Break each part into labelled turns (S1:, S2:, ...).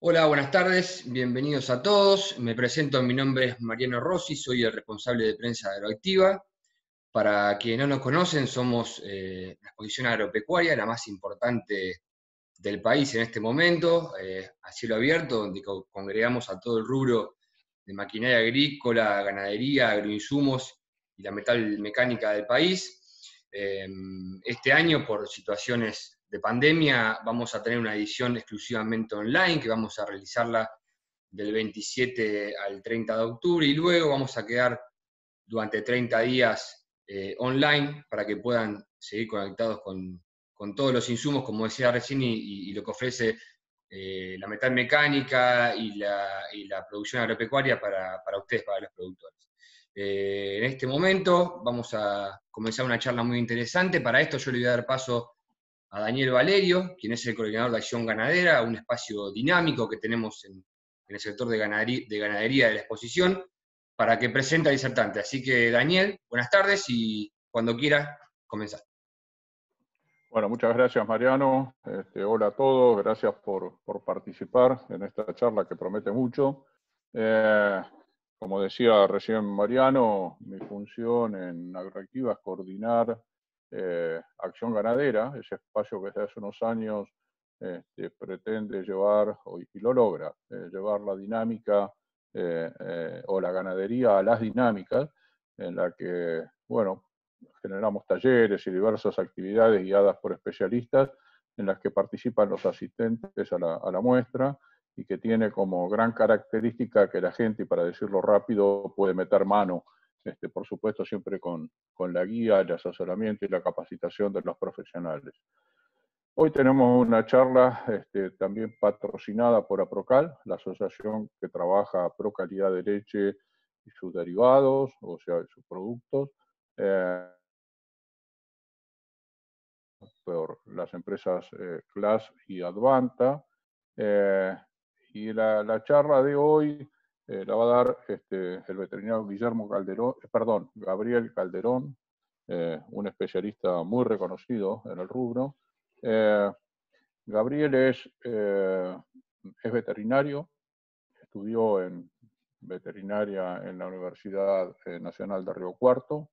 S1: Hola, buenas tardes, bienvenidos a todos. Me presento, mi nombre es Mariano Rossi, soy el responsable de prensa de Agroactiva. Para quienes no nos conocen, somos la exposición agropecuaria, la más importante del país en este momento, a cielo abierto, donde congregamos a todo el rubro de maquinaria agrícola, ganadería, agroinsumos y la metal mecánica del país. Este año, por situaciones de pandemia, vamos a tener una edición exclusivamente online, que vamos a realizarla del 27 al 30 de octubre, y luego vamos a quedar durante 30 días online para que puedan seguir conectados con todos los insumos, como decía recién, y lo que ofrece la metal mecánica y la producción agropecuaria para ustedes, para los productores. En este momento vamos a comenzar una charla muy interesante. Para esto yo le voy a dar paso a Daniel Valerio, quien es el coordinador de Acción Ganadera, un espacio dinámico que tenemos en el sector de ganadería de la exposición, para que presente al disertante. Así que, Daniel, buenas tardes y cuando quiera, comenzar.
S2: Bueno, muchas gracias, Mariano. Hola a todos, gracias por participar en esta charla que promete mucho. Como decía recién Mariano, mi función en Agroactiva es coordinar Acción Ganadera, ese espacio que desde hace unos años pretende llevar, y lo logra, llevar la dinámica o la ganadería a las dinámicas, en la que, bueno, generamos talleres y diversas actividades guiadas por especialistas en las que participan los asistentes a la muestra y que tiene como gran característica que la gente, y para decirlo rápido, puede meter mano, por supuesto siempre con la guía, el asesoramiento y la capacitación de los profesionales. Hoy tenemos una charla también patrocinada por APROCAL, la asociación que trabaja pro calidad de leche y sus derivados, o sea, sus productos, por las empresas CLAS y Advanta. Y la charla de hoy la va a dar el veterinario Gabriel Calderón, un especialista muy reconocido en el rubro. Gabriel es veterinario, estudió en veterinaria en la Universidad Nacional de Río Cuarto.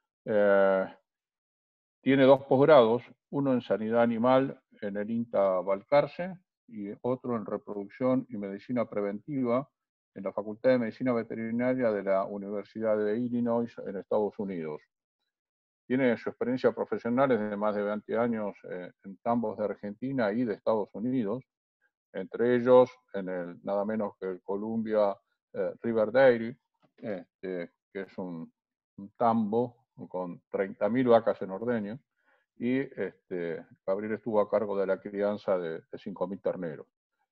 S2: Tiene 2 posgrados, uno en sanidad animal en el INTA Balcarce y otro en reproducción y medicina preventiva en la Facultad de Medicina Veterinaria de la Universidad de Illinois en Estados Unidos. Tiene su experiencia profesional de más de 20 años en tambos de Argentina y de Estados Unidos, entre ellos en el nada menos que el Columbia River Dairy, que es un tambo con 30.000 vacas en ordeño, y Gabriel estuvo a cargo de la crianza de 5.000 terneros,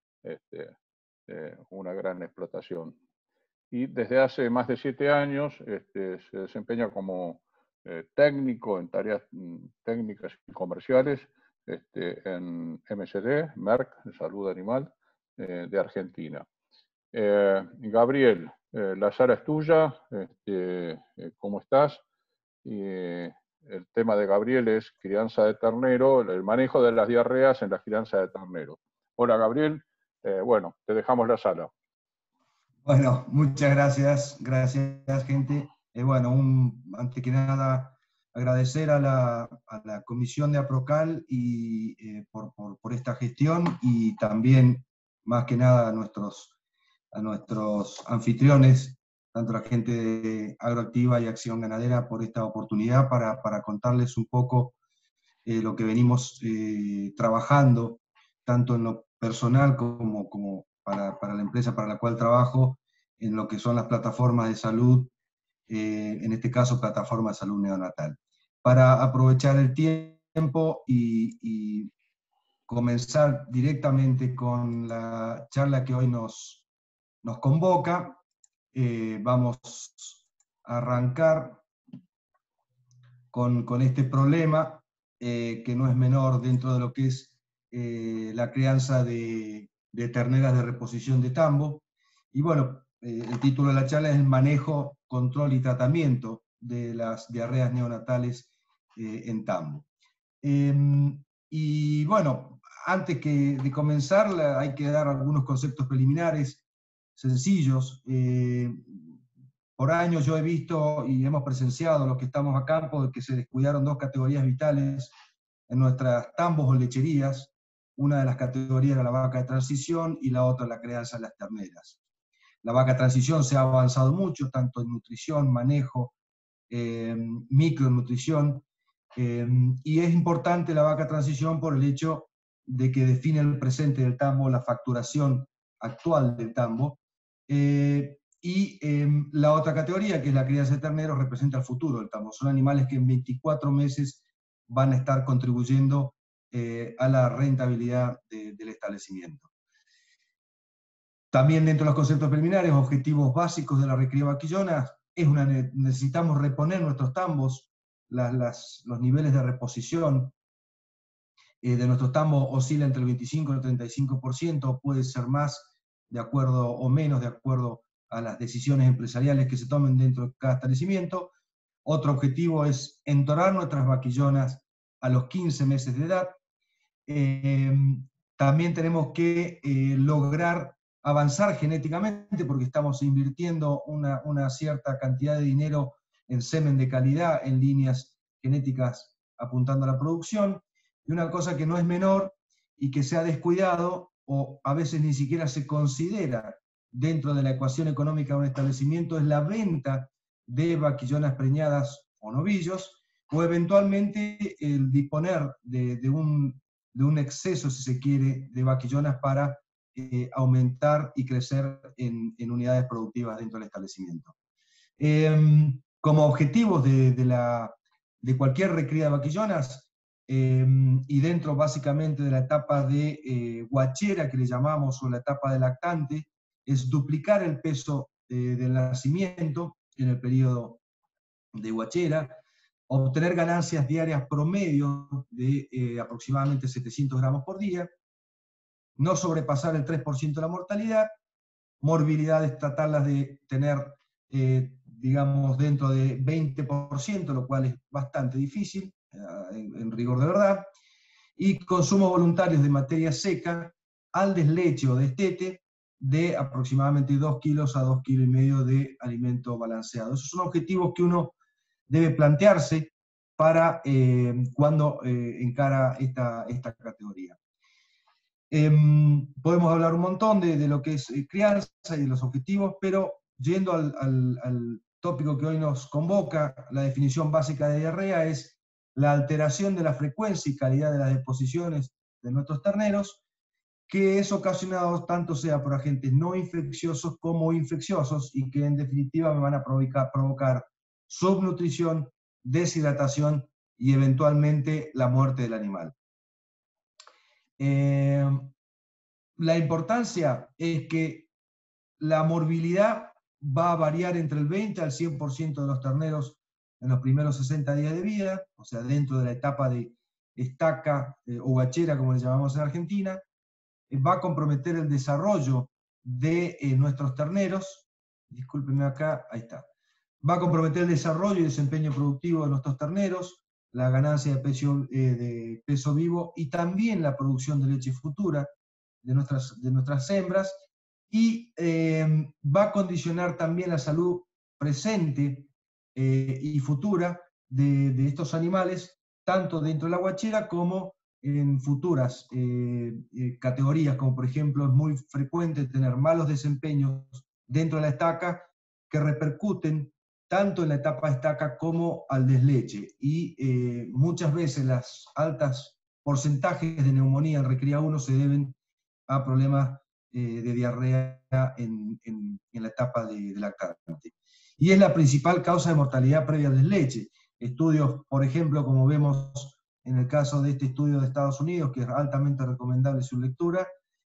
S2: una gran explotación. Y desde hace más de 7 años se desempeña como técnico en tareas técnicas y comerciales en MSD, Merck, Salud Animal, de Argentina. Gabriel, la sala es tuya, ¿cómo estás? El tema de Gabriel es crianza de ternero, el manejo de las diarreas en la crianza de ternero. Hola Gabriel, bueno, te dejamos la sala.
S3: Bueno, muchas gracias gente. Bueno, antes que nada agradecer a la comisión de APROCAL y por esta gestión, y también más que nada a nuestros anfitriones, tanto la gente de Agroactiva y Acción Ganadera, por esta oportunidad para contarles un poco lo que venimos trabajando, tanto en lo personal como para la empresa para la cual trabajo, en lo que son las plataformas de salud, en este caso plataforma de salud neonatal. Para aprovechar el tiempo y comenzar directamente con la charla que hoy nos convoca, vamos a arrancar con este problema, que no es menor dentro de lo que es la crianza de terneras de reposición de tambo. Y bueno, el título de la charla es el manejo, control y tratamiento de las diarreas neonatales en tambo. Y bueno, antes de comenzar, hay que dar algunos conceptos preliminares sencillos. Por años yo he visto y hemos presenciado, los que estamos a campo, de que se descuidaron dos categorías vitales en nuestras tambos o lecherías. Una de las categorías era la vaca de transición y la otra la crianza de las terneras. La vaca de transición se ha avanzado mucho, tanto en nutrición, manejo, micronutrición, y es importante la vaca de transición por el hecho de que define el presente del tambo, la facturación actual del tambo, y la otra categoría, que es la crianza de terneros, representa el futuro del tambo. Son animales que en 24 meses van a estar contribuyendo a la rentabilidad del establecimiento. También dentro de los conceptos preliminares, objetivos básicos de la recría vaquillona, necesitamos reponer nuestros tambos, los niveles de reposición de nuestros tambos oscila entre el 25 y el 35%, puede ser más de acuerdo o menos de acuerdo a las decisiones empresariales que se tomen dentro de cada establecimiento. Otro objetivo es entorar nuestras vaquillonas a los 15 meses de edad. También tenemos que lograr avanzar genéticamente, porque estamos invirtiendo una cierta cantidad de dinero en semen de calidad, en líneas genéticas apuntando a la producción. Y una cosa que no es menor y que se ha descuidado, o a veces ni siquiera se considera dentro de la ecuación económica de un establecimiento, es la venta de vaquillonas preñadas o novillos, o eventualmente el disponer de un exceso, si se quiere, de vaquillonas para aumentar y crecer en unidades productivas dentro del establecimiento. Como objetivos de cualquier recría de vaquillonas, y dentro básicamente de la etapa de guachera, que le llamamos, o la etapa de lactante, es duplicar el peso del nacimiento en el periodo de guachera, obtener ganancias diarias promedio de aproximadamente 700 gramos por día, no sobrepasar el 3% de la mortalidad, morbilidades tratarlas de tener, digamos, dentro de 20%, lo cual es bastante difícil, en rigor de verdad, y consumo voluntarios de materia seca al desleche o destete de aproximadamente 2 kilos a 2,5 kilos de alimento balanceado. Esos son objetivos que uno debe plantearse para cuando encara esta categoría. Podemos hablar un montón de lo que es crianza y de los objetivos, pero yendo al tópico que hoy nos convoca, la definición básica de diarrea es la alteración de la frecuencia y calidad de las deposiciones de nuestros terneros, que es ocasionado tanto sea por agentes no infecciosos como infecciosos, y que en definitiva me van a provocar subnutrición, deshidratación y eventualmente la muerte del animal. La importancia es que la morbilidad va a variar entre el 20 al 100% de los terneros en los primeros 60 días de vida, o sea, dentro de la etapa de estaca o guachera, como le llamamos en Argentina. Va a comprometer el desarrollo de nuestros terneros, discúlpenme acá, ahí está. Va a comprometer el desarrollo y desempeño productivo de nuestros terneros, la ganancia de peso vivo y también la producción de leche futura de nuestras hembras, y va a condicionar también la salud presente y futura de estos animales, tanto dentro de la guachera como en futuras categorías, como por ejemplo es muy frecuente tener malos desempeños dentro de la estaca que repercuten tanto en la etapa de estaca como al desleche, y muchas veces las altas porcentajes de neumonía en recría 1 se deben a problemas de diarrea en la etapa de lactante. Y es la principal causa de mortalidad previa al desleche. Estudios, por ejemplo, como vemos en el caso de este estudio de Estados Unidos, que es altamente recomendable su lectura,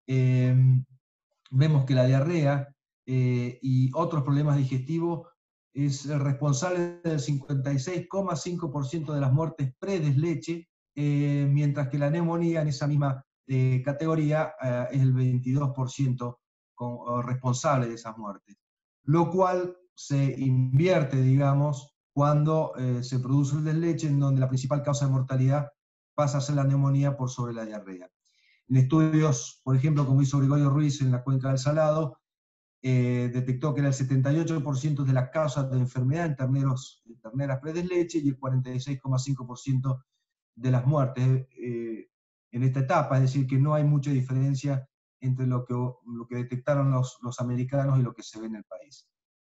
S3: vemos que la diarrea y otros problemas digestivos es el responsable del 56,5% de las muertes pre-desleche, mientras que la neumonía en esa misma categoría es el 22% responsable de esas muertes. Lo cual se invierte, digamos, cuando se produce el desleche, en donde la principal causa de mortalidad pasa a ser la neumonía por sobre la diarrea. en estudios, por ejemplo, como hizo Gregorio Ruiz en la cuenca del Salado, detectó que era el 78% de las causas de enfermedad en terneras predesleche y el 46,5% de las muertes en esta etapa, es decir, que no hay mucha diferencia entre lo que detectaron los americanos y lo que se ve en el país.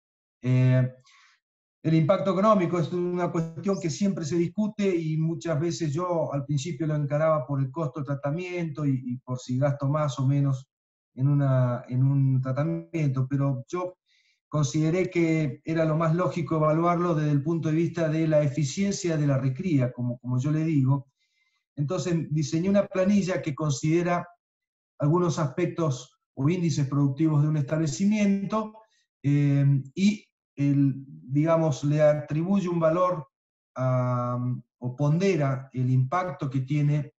S3: El impacto económico es una cuestión que siempre se discute y muchas veces yo al principio lo encaraba por el costo del tratamiento y por si gasto más o menos en un tratamiento, pero yo consideré que era lo más lógico evaluarlo desde el punto de vista de la eficiencia de la recría, como yo le digo. Entonces diseñé una planilla que considera algunos aspectos o índices productivos de un establecimiento y, digamos, le atribuye un valor o pondera el impacto que tiene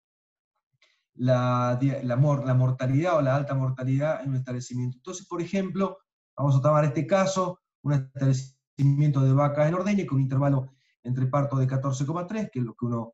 S3: la mortalidad o la alta mortalidad en un establecimiento. Entonces, por ejemplo, vamos a tomar este caso, un establecimiento de vacas en ordeña con un intervalo entre parto de 14,3, que es lo que uno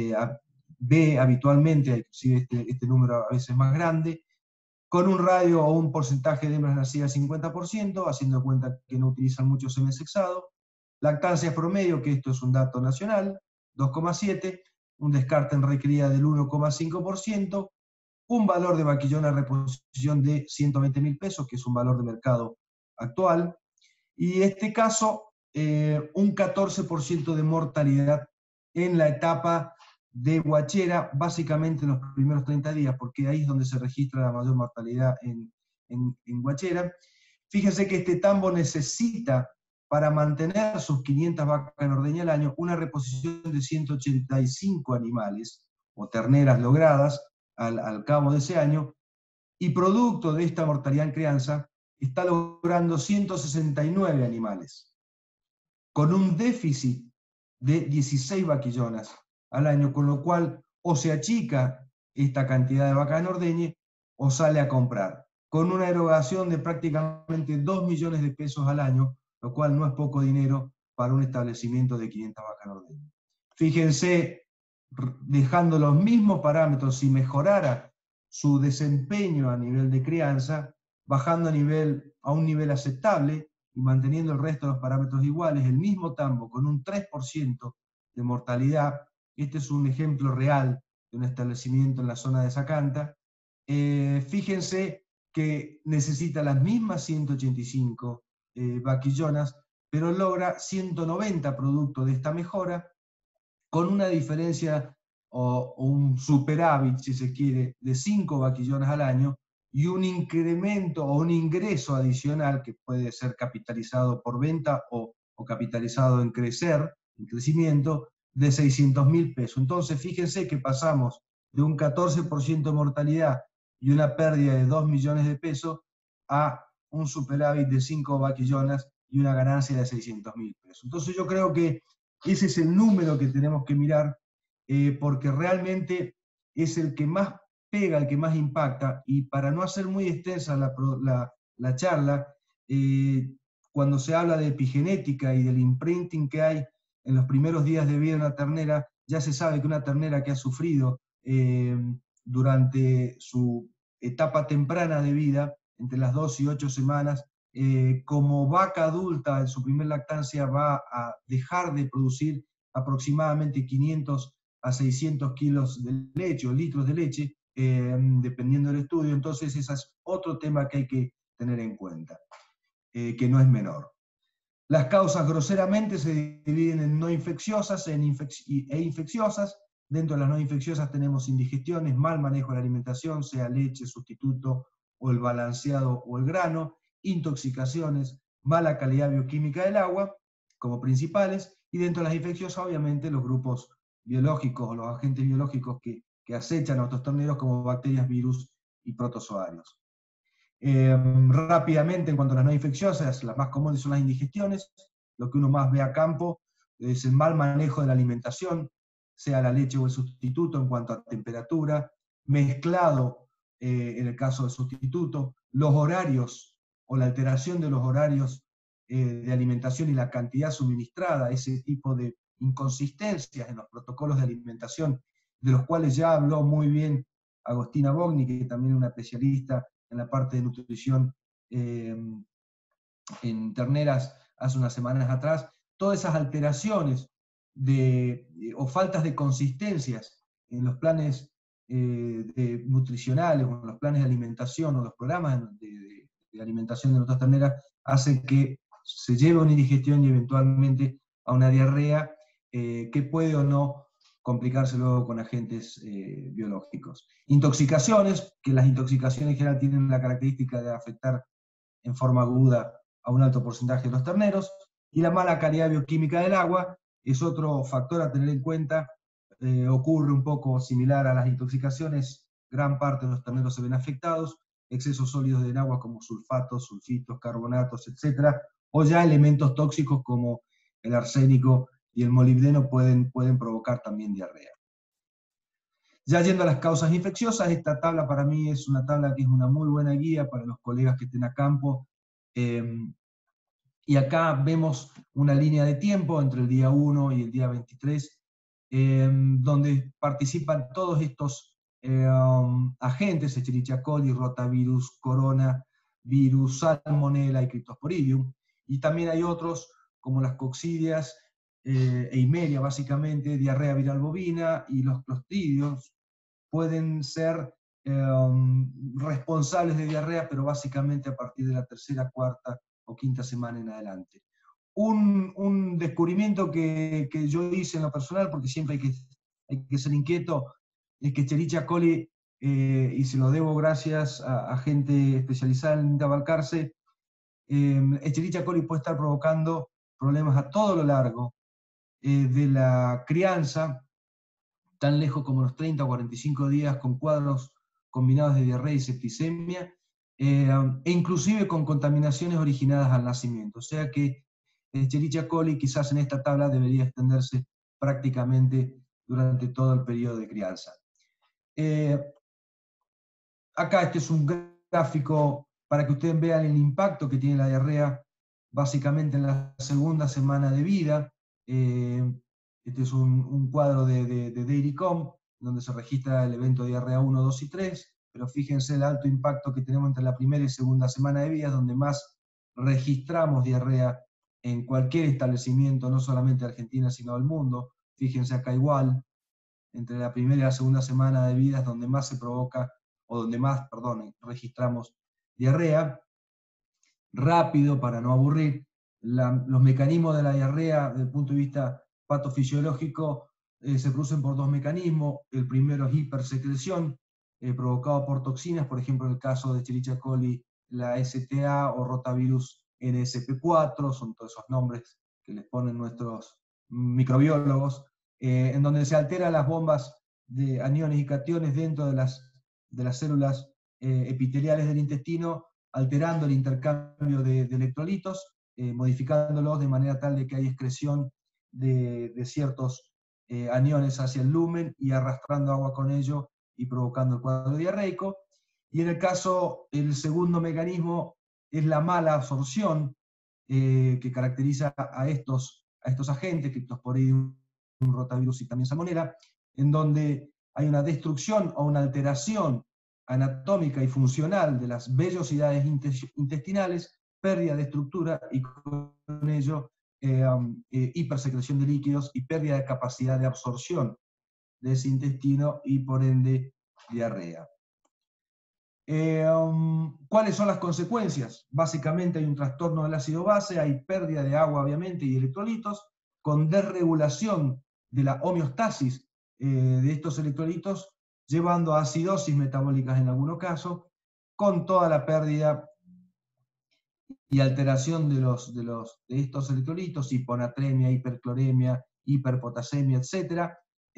S3: ve habitualmente, inclusive este número a veces más grande, con un radio o un porcentaje de hembras nacidas 50%, haciendo cuenta que no utilizan mucho semen sexado, lactancia promedio, que esto es un dato nacional, 2,7, un descarte en recría del 1,5%, un valor de vaquillona reposición de 120.000 pesos, que es un valor de mercado actual, y en este caso, un 14% de mortalidad en la etapa de guachera, básicamente en los primeros 30 días, porque ahí es donde se registra la mayor mortalidad en guachera. Fíjense que este tambo necesita, para mantener sus 500 vacas en ordeña al año, una reposición de 185 animales, o terneras logradas, al cabo de ese año, y producto de esta mortalidad en crianza, está logrando 169 animales, con un déficit de 16 vaquillonas al año, con lo cual o se achica esta cantidad de vacas en ordeñe o sale a comprar, con una erogación de prácticamente 2 millones de pesos al año, lo cual no es poco dinero para un establecimiento de 500 vacas en ordeñe. Fíjense, dejando los mismos parámetros, si mejorara su desempeño a nivel de crianza, bajando a un nivel aceptable y manteniendo el resto de los parámetros iguales, el mismo tambo con un 3% de mortalidad, este es un ejemplo real de un establecimiento en la zona de Zacanta, fíjense que necesita las mismas 185 vaquillonas, pero logra 190 producto de esta mejora, con una diferencia o un superávit, si se quiere, de 5 vaquillonas al año, y un incremento o un ingreso adicional que puede ser capitalizado por venta o capitalizado en crecimiento, de 600.000 pesos. Entonces, fíjense que pasamos de un 14% de mortalidad y una pérdida de 2 millones de pesos a un superávit de 5 vaquillonas y una ganancia de 600.000 pesos. Entonces, yo creo que ese es el número que tenemos que mirar, porque realmente es el que más pega, el que más impacta, y para no hacer muy extensa la charla, cuando se habla de epigenética y del imprinting que hay en los primeros días de vida de una ternera, ya se sabe que una ternera que ha sufrido durante su etapa temprana de vida, entre las 2 y 8 semanas, como vaca adulta en su primer lactancia va a dejar de producir aproximadamente 500 a 600 kilos de leche o litros de leche, dependiendo del estudio. Entonces ese es otro tema que hay que tener en cuenta, que no es menor. Las causas groseramente se dividen en no infecciosas e infecciosas. Dentro de las no infecciosas tenemos indigestiones, mal manejo de la alimentación, sea leche, sustituto o el balanceado o el grano, intoxicaciones, mala calidad bioquímica del agua como principales, y dentro de las infecciosas obviamente los grupos biológicos o los agentes biológicos que acechan a nuestros terneros como bacterias, virus y protozoarios. Rápidamente, en cuanto a las no infecciosas, las más comunes son las indigestiones. Lo que uno más ve a campo es el mal manejo de la alimentación, sea la leche o el sustituto en cuanto a temperatura, mezclado en el caso del sustituto, los horarios o la alteración de los horarios de alimentación y la cantidad suministrada, ese tipo de inconsistencias en los protocolos de alimentación, de los cuales ya habló muy bien Agostina Bogni, que también es una especialista en la parte de nutrición en terneras hace unas semanas atrás, todas esas alteraciones o faltas de consistencias en los planes nutricionales, o en los planes de alimentación, o los programas de alimentación de nuestras terneras, hacen que se lleve a una indigestión y eventualmente a una diarrea que puede o no complicarse luego con agentes biológicos. Intoxicaciones, que las intoxicaciones en general tienen la característica de afectar en forma aguda a un alto porcentaje de los terneros, y la mala calidad bioquímica del agua es otro factor a tener en cuenta. Ocurre un poco similar a las intoxicaciones, gran parte de los terneros se ven afectados, excesos sólidos en agua como sulfatos, sulfitos, carbonatos, etc., o ya elementos tóxicos como el arsénico y el molibdeno pueden provocar también diarrea. Ya yendo a las causas infecciosas, esta tabla para mí es una tabla que es una muy buena guía para los colegas que estén a campo. Y acá vemos una línea de tiempo entre el día 1 y el día 23, donde participan todos estos agentes: Escherichia coli, rotavirus, coronavirus, salmonella y cryptosporidium. Y también hay otros, como las coccidias, eimeria básicamente, diarrea viral bovina, y los clostridios pueden ser responsables de diarrea, pero básicamente a partir de la tercera, cuarta o quinta semana en adelante. Un descubrimiento que yo hice en lo personal, porque siempre hay que ser inquieto, es que Escherichia coli, y se lo debo gracias a gente especializada en Balcarce, Escherichia coli puede estar provocando problemas a todo lo largo de la crianza, tan lejos como los 30 o 45 días, con cuadros combinados de diarrea y septicemia, e inclusive con contaminaciones originadas al nacimiento. O sea que Escherichia coli quizás en esta tabla debería extenderse prácticamente durante todo el periodo de crianza. Acá este es un gráfico para que ustedes vean el impacto que tiene la diarrea básicamente en la segunda semana de vida. Este es un cuadro de Dairycom, donde se registra el evento de diarrea 1, 2 y 3, pero fíjense el alto impacto que tenemos entre la primera y segunda semana de vida, donde más registramos diarrea en cualquier establecimiento, no solamente Argentina, sino del mundo. Fíjense acá igual, entre la primera y la segunda semana de vida es donde más se provoca, o donde más, perdón, registramos diarrea. Rápido, para no aburrir, los mecanismos de la diarrea desde el punto de vista patofisiológico se producen por dos mecanismos. El primero es hipersecreción, provocado por toxinas, por ejemplo en el caso de Escherichia coli, la STA o rotavirus NSP4, son todos esos nombres que les ponen nuestros microbiólogos, en donde se alteran las bombas de aniones y cationes dentro de las células epiteliales del intestino, alterando el intercambio de electrolitos, modificándolos de manera tal de que hay excreción de ciertos aniones hacia el lumen y arrastrando agua con ello y provocando el cuadro diarreico. Y en el caso, el segundo mecanismo es la mala absorción que caracteriza a estos agentes, Cryptosporidium, rotavirus y también salmonella, en donde hay una destrucción o una alteración anatómica y funcional de las vellosidades intestinales, pérdida de estructura y con ello hipersecreción de líquidos y pérdida de capacidad de absorción de ese intestino y por ende diarrea. ¿Cuáles son las consecuencias? Básicamente hay un trastorno del ácido base, hay pérdida de agua obviamente y electrolitos, con desregulación de la homeostasis de estos electrolitos, llevando a acidosis metabólicas en algunos casos, con toda la pérdida y alteración de estos electrolitos, hiponatremia, hipercloremia, hiperpotasemia, etc.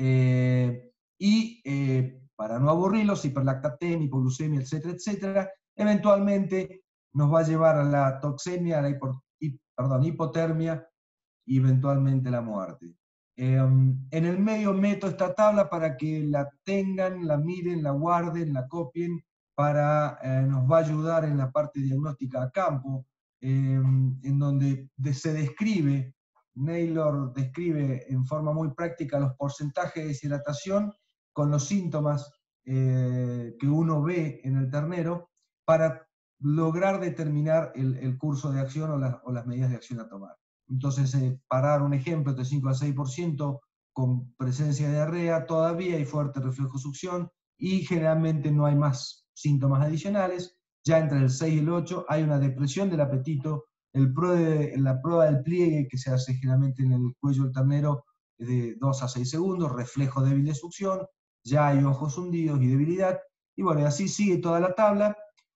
S3: Para no aburrirlos, hiperlactatemia, hipoglucemia, etcétera, etcétera, eventualmente nos va a llevar a la toxemia, a la hipotermia y eventualmente la muerte. En el medio meto esta tabla para que la tengan, la miren, la guarden, la copien, nos va a ayudar en la parte diagnóstica a campo, en donde se describe, Naylor describe en forma muy práctica los porcentajes de deshidratación con los síntomas que uno ve en el ternero para lograr determinar el curso de acción o las medidas de acción a tomar. Entonces, para dar un ejemplo, de 5 al 6% con presencia de diarrea, todavía hay fuerte reflejo succión y generalmente no hay más síntomas adicionales. Ya entre el 6 y el 8 hay una depresión del apetito, la prueba del pliegue que se hace generalmente en el cuello del ternero de 2 a 6 segundos, reflejo débil de succión, ya hay ojos hundidos y debilidad, y bueno, y así sigue toda la tabla.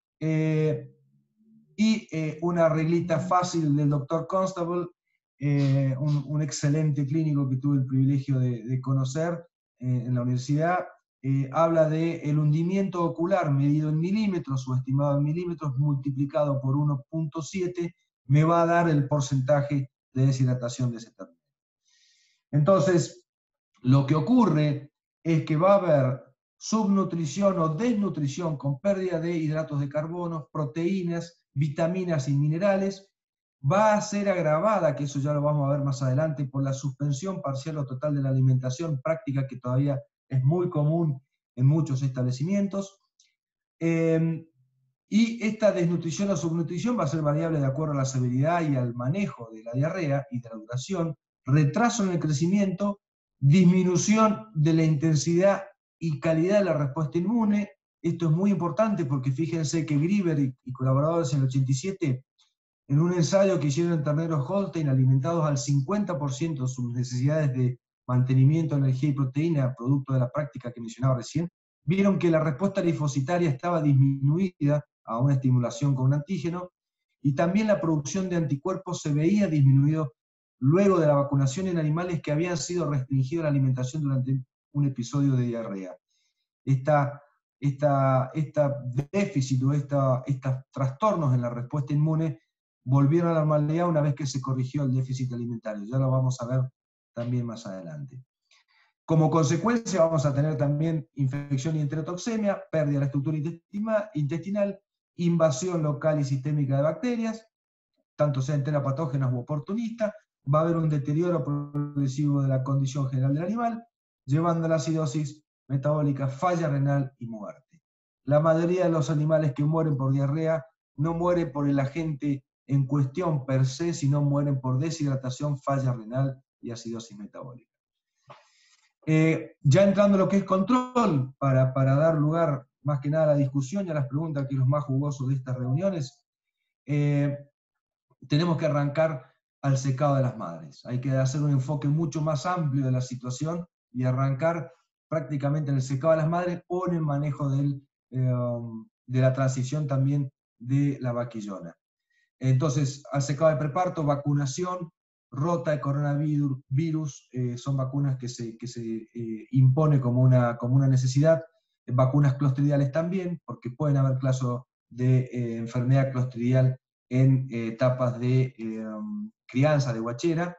S3: Una reglita fácil del Dr. Constable, un excelente clínico que tuve el privilegio de conocer en la universidad, habla de el hundimiento ocular medido en milímetros o estimado en milímetros multiplicado por 1.7 me va a dar el porcentaje de deshidratación de ese ternero. Entonces, lo que ocurre es que va a haber subnutrición o desnutrición con pérdida de hidratos de carbono, proteínas, vitaminas y minerales. Va a ser agravada, que eso ya lo vamos a ver más adelante, por la suspensión parcial o total de la alimentación, práctica que todavía es muy común en muchos establecimientos. Y esta desnutrición o subnutrición va a ser variable de acuerdo a la severidad y al manejo de la diarrea y de la duración, retraso en el crecimiento, disminución de la intensidad y calidad de la respuesta inmune. Esto es muy importante porque fíjense que Grieber y colaboradores en el 87, en un ensayo que hicieron en terneros Holstein alimentados al 50% de sus necesidades de mantenimiento, energía y proteína, producto de la práctica que mencionaba recién, vieron que la respuesta linfocitaria estaba disminuida a una estimulación con un antígeno, y también la producción de anticuerpos se veía disminuido luego de la vacunación en animales que habían sido restringidos a la alimentación durante un episodio de diarrea. Esta déficit o estos trastornos en la respuesta inmune volvieron a la normalidad una vez que se corrigió el déficit alimentario. Ya lo vamos a ver también más adelante. Como consecuencia vamos a tener también infección y enterotoxemia, pérdida de la estructura intestinal, invasión local y sistémica de bacterias, tanto sea enteropatógenas u oportunistas. Va a haber un deterioro progresivo de la condición general del animal, llevando a la acidosis metabólica, falla renal y muerte. La mayoría de los animales que mueren por diarrea no mueren por el agente en cuestión per se, sino mueren por deshidratación, falla renal y acidosis metabólica. Ya entrando en lo que es control, para dar lugar más que nada a la discusión y a las preguntas, que es lo más jugoso de estas reuniones, tenemos que arrancar al secado de las madres. Hay que hacer un enfoque mucho más amplio de la situación y arrancar prácticamente en el secado de las madres o en el manejo de la transición también de la vaquillona. Entonces, al secado de preparto, vacunación, rota de coronavirus, son vacunas que se impone como una necesidad. Vacunas clostridiales también, porque pueden haber casos de enfermedad clostridial en etapas de crianza de guachera,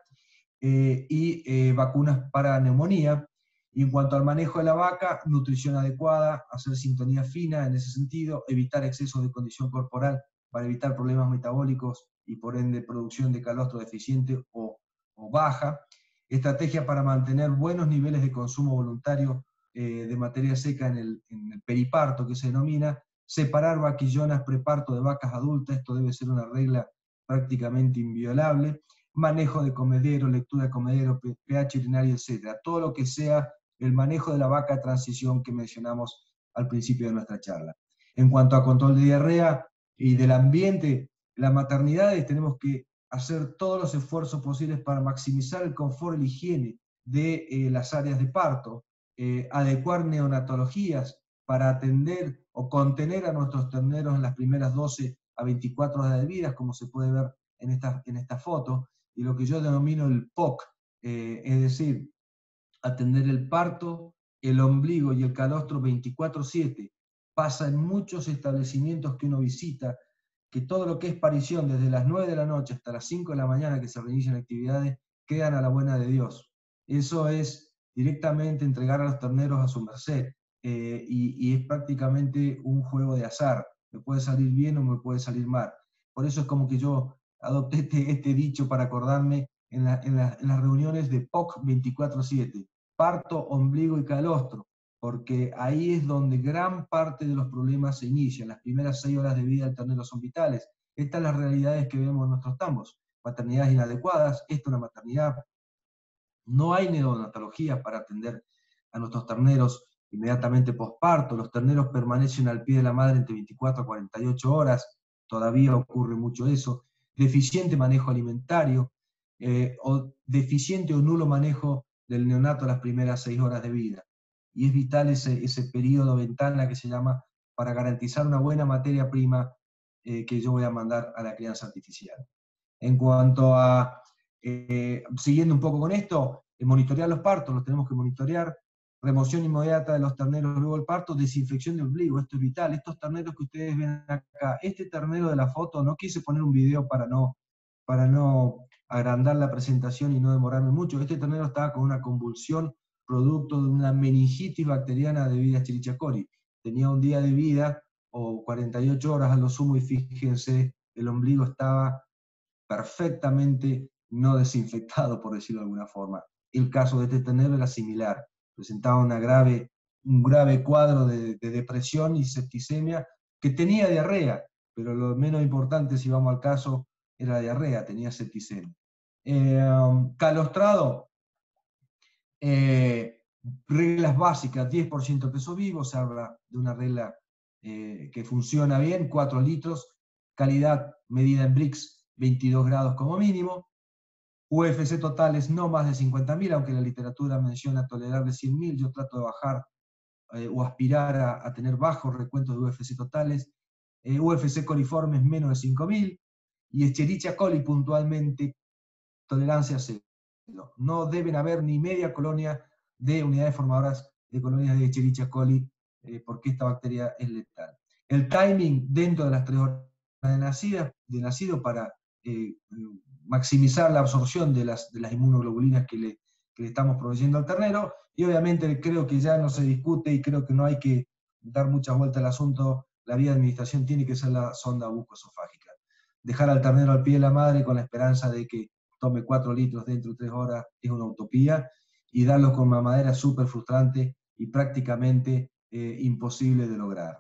S3: y vacunas para neumonía. Y en cuanto al manejo de la vaca, nutrición adecuada, hacer sintonía fina en ese sentido, evitar exceso de condición corporal para evitar problemas metabólicos y por ende producción de calostro deficiente o baja. Estrategia para mantener buenos niveles de consumo voluntario de materia seca en el periparto, que se denomina. Separar vaquillonas preparto de vacas adultas, esto debe ser una regla prácticamente inviolable. Manejo de comedero, lectura de comedero, pH urinario, etc. Todo lo que sea el manejo de la vaca de transición que mencionamos al principio de nuestra charla. En cuanto a control de diarrea y del ambiente, las maternidades tenemos que hacer todos los esfuerzos posibles para maximizar el confort y la higiene de las áreas de parto, adecuar neonatologías para atender o contener a nuestros terneros en las primeras 12 a 24 horas de vida, como se puede ver en esta foto, y lo que yo denomino el POC, es decir, atender el parto, el ombligo y el calostro 24/7. Pasa en muchos establecimientos que uno visita, que todo lo que es parición, desde las 9 de la noche hasta las 5 de la mañana que se reinician actividades, quedan a la buena de Dios. Eso es directamente entregar a los terneros a su merced, y es prácticamente un juego de azar. Me puede salir bien o me puede salir mal. Por eso es como que yo adopté este dicho para acordarme en las reuniones de POC 24/7. Parto, ombligo y calostro, porque ahí es donde gran parte de los problemas se inician. Las primeras 6 horas de vida del ternero son vitales. Estas son las realidades que vemos en nuestros tambos. Maternidades inadecuadas, esto es una maternidad. No hay neonatología para atender a nuestros terneros inmediatamente posparto. Los terneros permanecen al pie de la madre entre 24 a 48 horas. Todavía ocurre mucho eso. Deficiente manejo alimentario, o deficiente o nulo manejo del neonato las primeras 6 horas de vida. Y es vital ese periodo ventana que se llama para garantizar una buena materia prima que yo voy a mandar a la crianza artificial. En cuanto a, siguiendo un poco con esto, monitorear los partos, los tenemos que monitorear, remoción inmediata de los terneros luego del parto, desinfección de ombligo, esto es vital. Estos terneros que ustedes ven acá, este ternero de la foto, no quise poner un video para no agrandar la presentación y no demorarme mucho. Este ternero estaba con una convulsión producto de una meningitis bacteriana debida a Escherichia coli. Tenía un día de vida o 48 horas a lo sumo y fíjense, el ombligo estaba perfectamente no desinfectado, por decirlo de alguna forma. El caso de este ternero era similar, presentaba un grave cuadro de depresión y septicemia, que tenía diarrea, pero lo menos importante, si vamos al caso, era diarrea, tenía septicemia. Calostrado, reglas básicas, 10% peso vivo, se habla de una regla que funciona bien, 4 litros, calidad medida en Brix, 22 grados como mínimo, UFC totales no más de 50.000, aunque la literatura menciona tolerable 100.000, yo trato de bajar o aspirar a tener bajos recuentos de UFC totales, UFC coliformes menos de 5.000, y Escherichia coli puntualmente tolerancia cero. No deben haber ni media colonia de unidades formadoras de colonias de Escherichia coli, porque esta bacteria es letal. El timing dentro de las 3 horas de nacido para maximizar la absorción de las inmunoglobulinas que le estamos proveyendo al ternero, y obviamente creo que ya no se discute y creo que no hay que dar muchas vueltas al asunto, la vía de administración tiene que ser la sonda bucoesofágica. Dejar al ternero al pie de la madre con la esperanza de que tome 4 litros dentro de 3 horas es una utopía, y darlo con mamadera es súper frustrante y prácticamente imposible de lograr.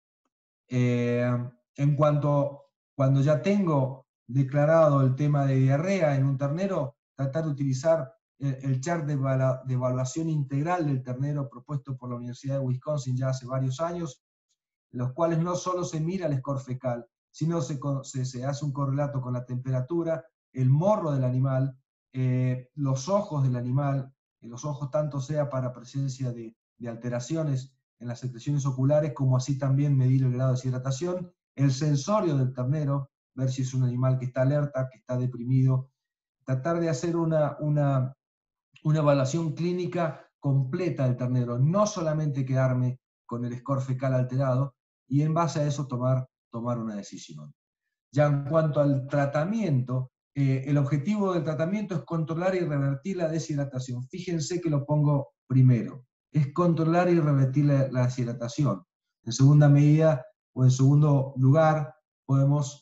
S3: En cuanto, cuando ya tengo declarado el tema de diarrea en un ternero, tratar de utilizar el chart de evaluación integral del ternero propuesto por la Universidad de Wisconsin ya hace varios años, en los cuales no solo se mira el score fecal, sino se hace un correlato con la temperatura, el morro del animal, los ojos del animal, los ojos tanto sea para presencia de alteraciones en las secreciones oculares, como así también medir el grado de deshidratación, el sensorio del ternero, ver si es un animal que está alerta, que está deprimido, tratar de hacer una evaluación clínica completa del ternero, no solamente quedarme con el score fecal alterado, y en base a eso tomar una decisión. Ya en cuanto al tratamiento, el objetivo del tratamiento es controlar y revertir la deshidratación. Fíjense que lo pongo primero, es controlar y revertir la deshidratación. En segunda medida, o en segundo lugar, ponemos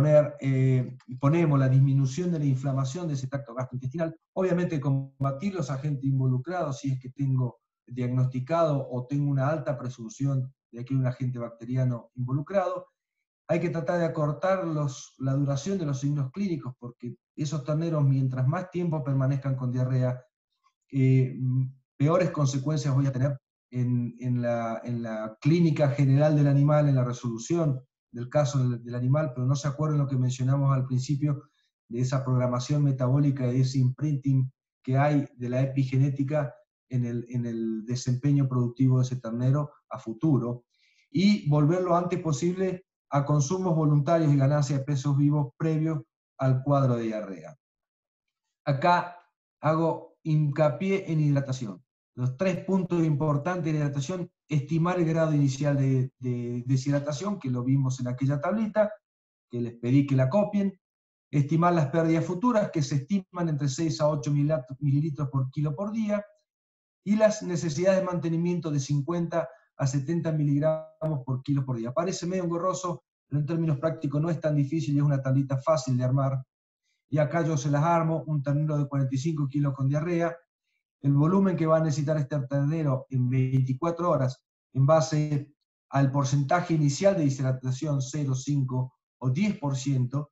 S3: la disminución de la inflamación de ese tracto gastrointestinal, obviamente combatir los agentes involucrados si es que tengo diagnosticado o tengo una alta presunción de que hay un agente bacteriano involucrado. Hay que tratar de acortar la duración de los signos clínicos, porque esos terneros, mientras más tiempo permanezcan con diarrea, peores consecuencias voy a tener en la clínica general del animal, en la resolución del caso del animal, pero no se acuerdan lo que mencionamos al principio de esa programación metabólica y de ese imprinting que hay de la epigenética en el desempeño productivo de ese ternero a futuro, y volver lo antes posible a consumos voluntarios y ganancia de pesos vivos previos al cuadro de diarrea. Acá hago hincapié en hidratación. Los 3 puntos importantes de hidratación: estimar el grado inicial de deshidratación, que lo vimos en aquella tablita, que les pedí que la copien; estimar las pérdidas futuras, que se estiman entre 6 a 8 mililitros por kilo por día, y las necesidades de mantenimiento de 50 a 70 miligramos por kilo por día. Parece medio engorroso, pero en términos prácticos no es tan difícil y es una tablita fácil de armar. Y acá yo se las armo: un ternero de 45 kilos con diarrea, el volumen que va a necesitar este ternero en 24 horas, en base al porcentaje inicial de deshidratación, 0, 5 o 10%,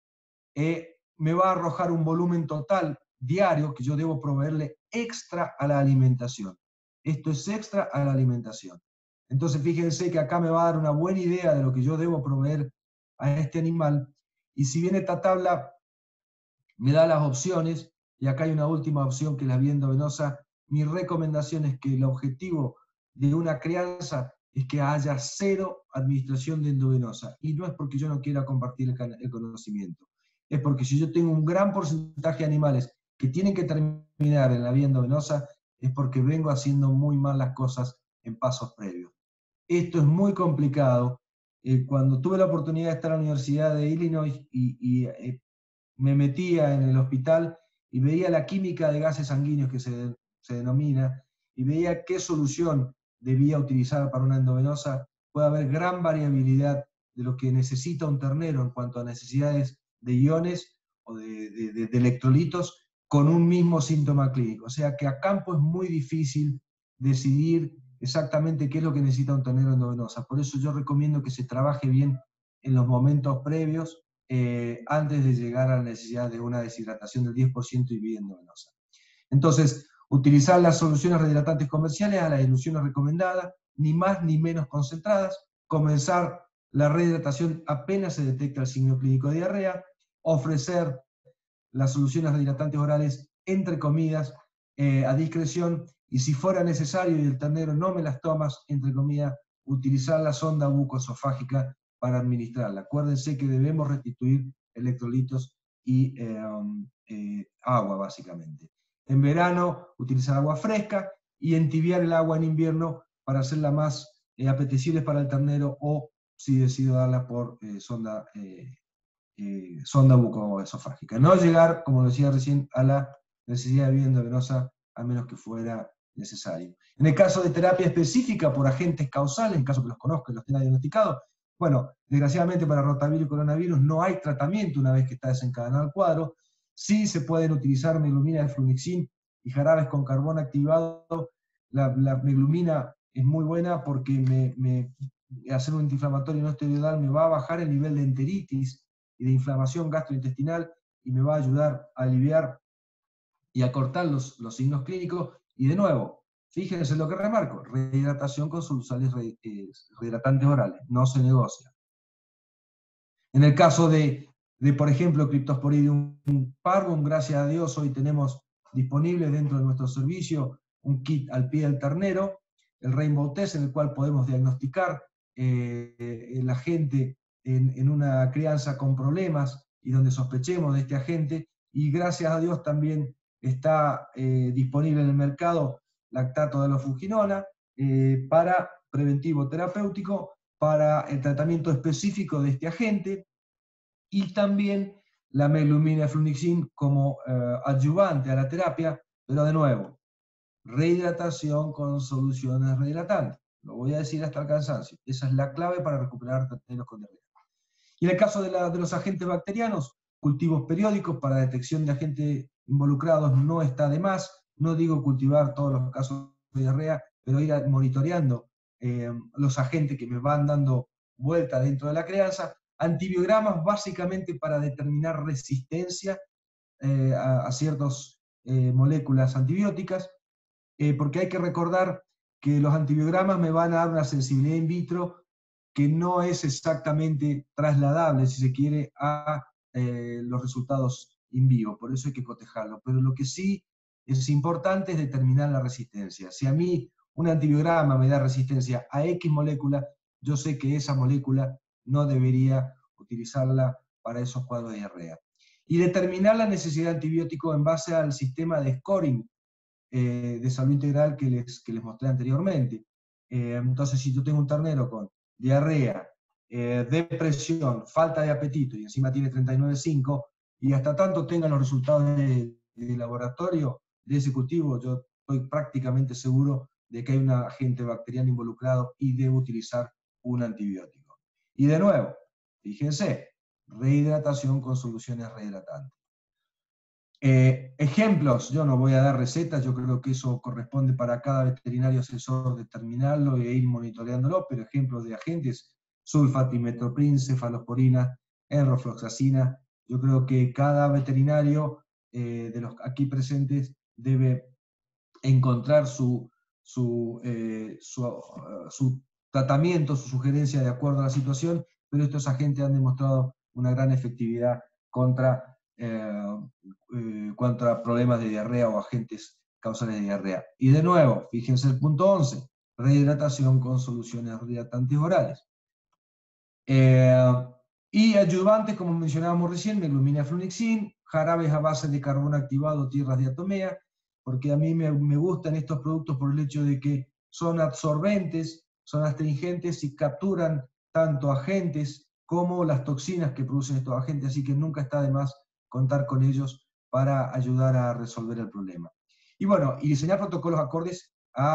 S3: me va a arrojar un volumen total diario que yo debo proveerle extra a la alimentación. Esto es extra a la alimentación. Entonces fíjense que acá me va a dar una buena idea de lo que yo debo proveer a este animal, y si bien esta tabla me da las opciones, y acá hay una última opción que es la vía endovenosa, mi recomendación es que el objetivo de una crianza es que haya 0 administración de endovenosa, y no es porque yo no quiera compartir el conocimiento, es porque si yo tengo un gran porcentaje de animales que tienen que terminar en la vía endovenosa, es porque vengo haciendo muy mal las cosas en pasos previos. Esto es muy complicado. Cuando tuve la oportunidad de estar en la Universidad de Illinois y me metía en el hospital y veía la química de gases sanguíneos que se denomina, y veía qué solución debía utilizar para una endovenosa, puede haber gran variabilidad de lo que necesita un ternero en cuanto a necesidades de iones o de electrolitos con un mismo síntoma clínico. O sea que a campo es muy difícil decidir exactamente qué es lo que necesita un ternero endovenosa. Por eso yo recomiendo que se trabaje bien en los momentos previos, antes de llegar a la necesidad de una deshidratación del 10% y vía endovenosa. Entonces, utilizar las soluciones rehidratantes comerciales a las diluciones recomendadas, ni más ni menos concentradas, comenzar la rehidratación apenas se detecta el signo clínico de diarrea, ofrecer las soluciones rehidratantes orales entre comidas a discreción, y si fuera necesario y el ternero no me las tomas entre comidas, utilizar la sonda bucoesofágica para administrarla. Acuérdense que debemos restituir electrolitos y agua, básicamente. En verano, utilizar agua fresca, y entibiar el agua en invierno para hacerla más apetecible para el ternero, o si decido darla por sonda bucoesofágica. No llegar, como decía recién, a la necesidad de vía endovenosa, a menos que fuera necesario. En el caso de terapia específica por agentes causales, en caso que los conozca y los tenga diagnosticados, bueno, desgraciadamente para rotavirus y coronavirus no hay tratamiento una vez que está desencadenado el cuadro. Sí se pueden utilizar meglumina de flunixin y jarabes con carbón activado. La meglumina es muy buena porque hacer un antiinflamatorio no esteroidal me va a bajar el nivel de enteritis y de inflamación gastrointestinal, y me va a ayudar a aliviar y a cortar los signos clínicos. Y de nuevo, fíjense lo que remarco: rehidratación con soluciones rehidratantes orales, no se negocia. En el caso de por ejemplo, Cryptosporidium parvum, gracias a Dios hoy tenemos disponible dentro de nuestro servicio un kit al pie del ternero, el Rainbow Test, en el cual podemos diagnosticar el agente en una crianza con problemas y donde sospechemos de este agente, y gracias a Dios también está disponible en el mercado lactato de lofurginona para preventivo terapéutico, para el tratamiento específico de este agente, y también la meglumina de flunixin como adyuvante a la terapia, pero de nuevo, rehidratación con soluciones rehidratantes. Lo voy a decir hasta el cansancio. Esa es la clave para recuperar terneros con diarrea. Y en el caso de los agentes bacterianos, cultivos periódicos para detección de agentes involucrados no está de más. No digo cultivar todos los casos de diarrea, pero ir monitoreando los agentes que me van dando vuelta dentro de la crianza. Antibiogramas básicamente para determinar resistencia a ciertas moléculas antibióticas, porque hay que recordar que los antibiogramas me van a dar una sensibilidad in vitro que no es exactamente trasladable, si se quiere, a los resultados in vivo, por eso hay que cotejarlo. Pero lo que sí es importante es determinar la resistencia. Si a mí un antibiograma me da resistencia a X molécula, yo sé que esa molécula no debería utilizarla para esos cuadros de diarrea. Y determinar la necesidad de antibiótico en base al sistema de scoring de salud integral que les mostré anteriormente. Entonces, si yo tengo un ternero con diarrea, depresión, falta de apetito, y encima tiene 39,5, y hasta tanto tengan los resultados de laboratorio de ese cultivo, yo estoy prácticamente seguro de que hay un agente bacteriano involucrado y debo utilizar un antibiótico. Y de nuevo, fíjense, rehidratación con soluciones rehidratantes. Ejemplos, yo no voy a dar recetas, yo creo que eso corresponde para cada veterinario asesor determinarlo e ir monitoreándolo, pero ejemplos de agentes, sulfatimetopril, cefalosporina, enrofloxacina, yo creo que cada veterinario de los aquí presentes debe encontrar su tratamiento, su sugerencia de acuerdo a la situación, pero estos agentes han demostrado una gran efectividad contra problemas de diarrea o agentes causales de diarrea. Y de nuevo, fíjense el punto 11, rehidratación con soluciones rehidratantes orales. Y ayudantes, como mencionábamos recién, meglumina flunixin, jarabes a base de carbón activado, tierras de atomea, porque a mí me gustan estos productos por el hecho de que son absorbentes, son astringentes y capturan tanto agentes como las toxinas que producen estos agentes, así que nunca está de más contar con ellos para ayudar a resolver el problema. Y bueno, y diseñar protocolos acordes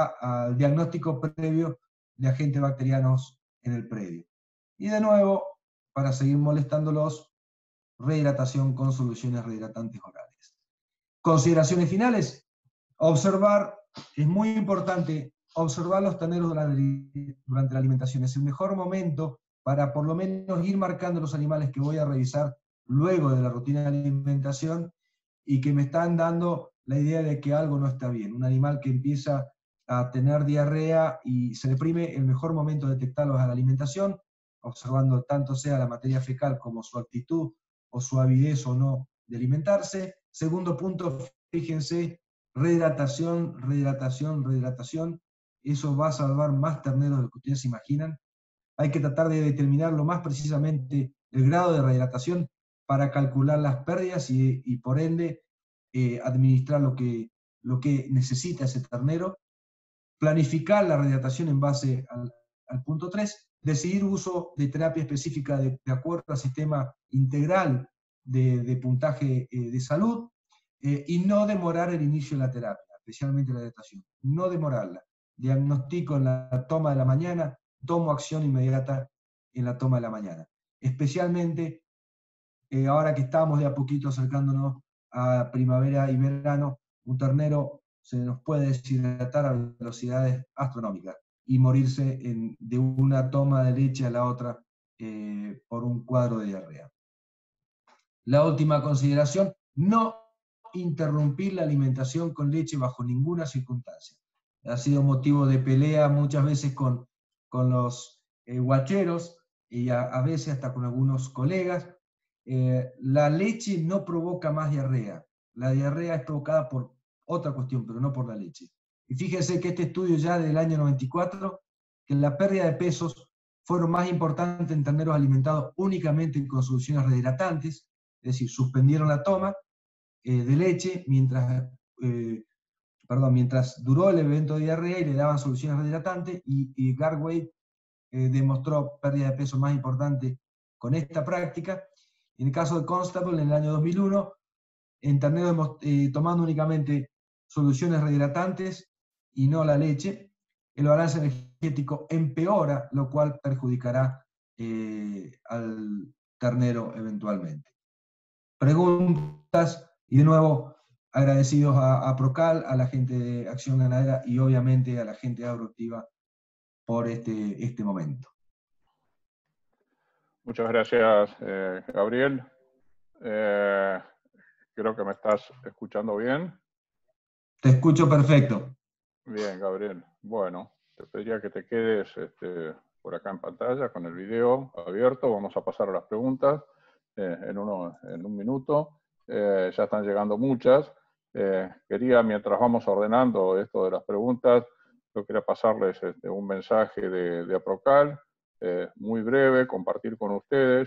S3: al diagnóstico previo de agentes bacterianos en el predio. Y de nuevo, para seguir molestándolos, rehidratación con soluciones rehidratantes orales. Consideraciones finales. Observar, es muy importante observar los terneros durante la alimentación. Es el mejor momento para por lo menos ir marcando los animales que voy a revisar luego de la rutina de alimentación y que me están dando la idea de que algo no está bien. Un animal que empieza a tener diarrea y se deprime, el mejor momento de detectarlo es a la alimentación, observando tanto sea la materia fecal como su actitud o su avidez o no de alimentarse. Segundo punto, fíjense, rehidratación, rehidratación, rehidratación. Eso va a salvar más terneros de lo que ustedes se imaginan. Hay que tratar de determinar lo más precisamente el grado de rehidratación para calcular las pérdidas y por ende administrar lo que necesita ese ternero. Planificar la rehidratación en base al punto 3, decidir uso de terapia específica de acuerdo al sistema integral de puntaje de salud, y no demorar el inicio de la terapia, especialmente la hidratación. No demorarla. Diagnostico en la toma de la mañana, tomo acción inmediata en la toma de la mañana. Especialmente ahora que estamos de a poquito acercándonos a primavera y verano, un ternero se nos puede deshidratar a velocidades astronómicas y morirse de una toma de leche a la otra por un cuadro de diarrea. La última consideración, no interrumpir la alimentación con leche bajo ninguna circunstancia. Ha sido motivo de pelea muchas veces con los guacheros y a veces hasta con algunos colegas. La leche no provoca más diarrea. La diarrea es provocada por otra cuestión, pero no por la leche. Y fíjense que este estudio ya del año 94, que la pérdida de pesos fueron más importantes en terneros alimentados únicamente con soluciones rehidratantes, es decir, suspendieron la toma de leche mientras duró el evento de diarrea y le daban soluciones rehidratantes, y Garway demostró pérdida de peso más importante con esta práctica. En el caso de Constable, en el año 2001, en terneros tomando únicamente soluciones rehidratantes y no la leche, el balance energético empeora, lo cual perjudicará al ternero eventualmente. Preguntas, y de nuevo agradecidos a Procal, a la gente de Acción Ganadera y obviamente a la gente de Agroactiva por este momento.
S2: Muchas gracias, Gabriel. Creo que me estás escuchando bien.
S3: Te escucho perfecto.
S2: Bien, Gabriel. Bueno, te pediría que te quedes por acá en pantalla con el video abierto. Vamos a pasar a las preguntas en un minuto. Ya están llegando muchas. Quería, mientras vamos ordenando esto de las preguntas, yo quería pasarles un mensaje de Aprocal, muy breve, compartir con ustedes.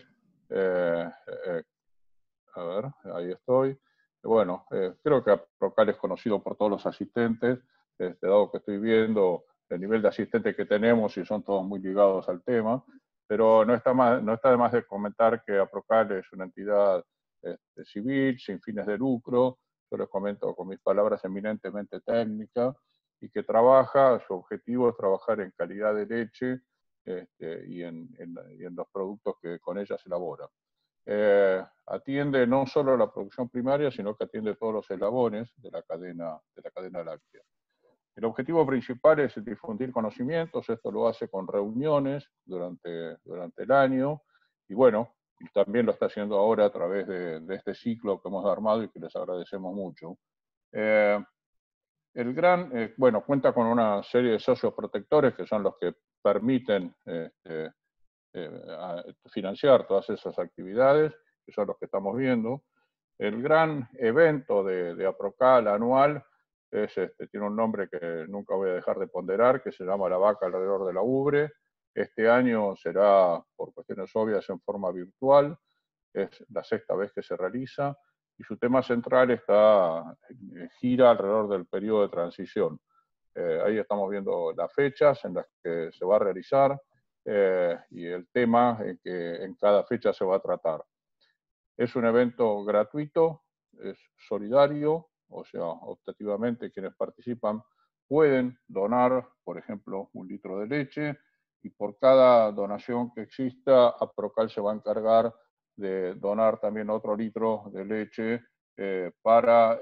S2: A ver, ahí estoy. Bueno, creo que Aprocal es conocido por todos los asistentes, dado que estoy viendo el nivel de asistentes que tenemos y son todos muy ligados al tema, pero no está de más de comentar que Aprocal es una entidad civil, sin fines de lucro. Yo les comento con mis palabras eminentemente técnicas, y que su objetivo es trabajar en calidad de leche y en los productos que con ella se elaboran. atiende no solo la producción primaria, sino que atiende todos los eslabones de la cadena láctea. El objetivo principal es difundir conocimientos, esto lo hace con reuniones durante el año, y bueno, y también lo está haciendo ahora a través de este ciclo que hemos armado y que les agradecemos mucho. Bueno, cuenta con una serie de socios protectores que son los que permiten financiar todas esas actividades, que son los que estamos viendo. El gran evento de APROCAL anual tiene un nombre que nunca voy a dejar de ponderar, que se llama La Vaca alrededor de la Ubre. Este año será, por cuestiones obvias, en forma virtual. Es la 6ª vez que se realiza y su tema central gira alrededor del periodo de transición. Ahí estamos viendo las fechas en las que se va a realizar y el tema que en cada fecha se va a tratar. Es un evento gratuito, es solidario, o sea, optativamente quienes participan pueden donar, por ejemplo, 1 litro de leche, y por cada donación que exista, APROCAL se va a encargar de donar también otro litro de leche para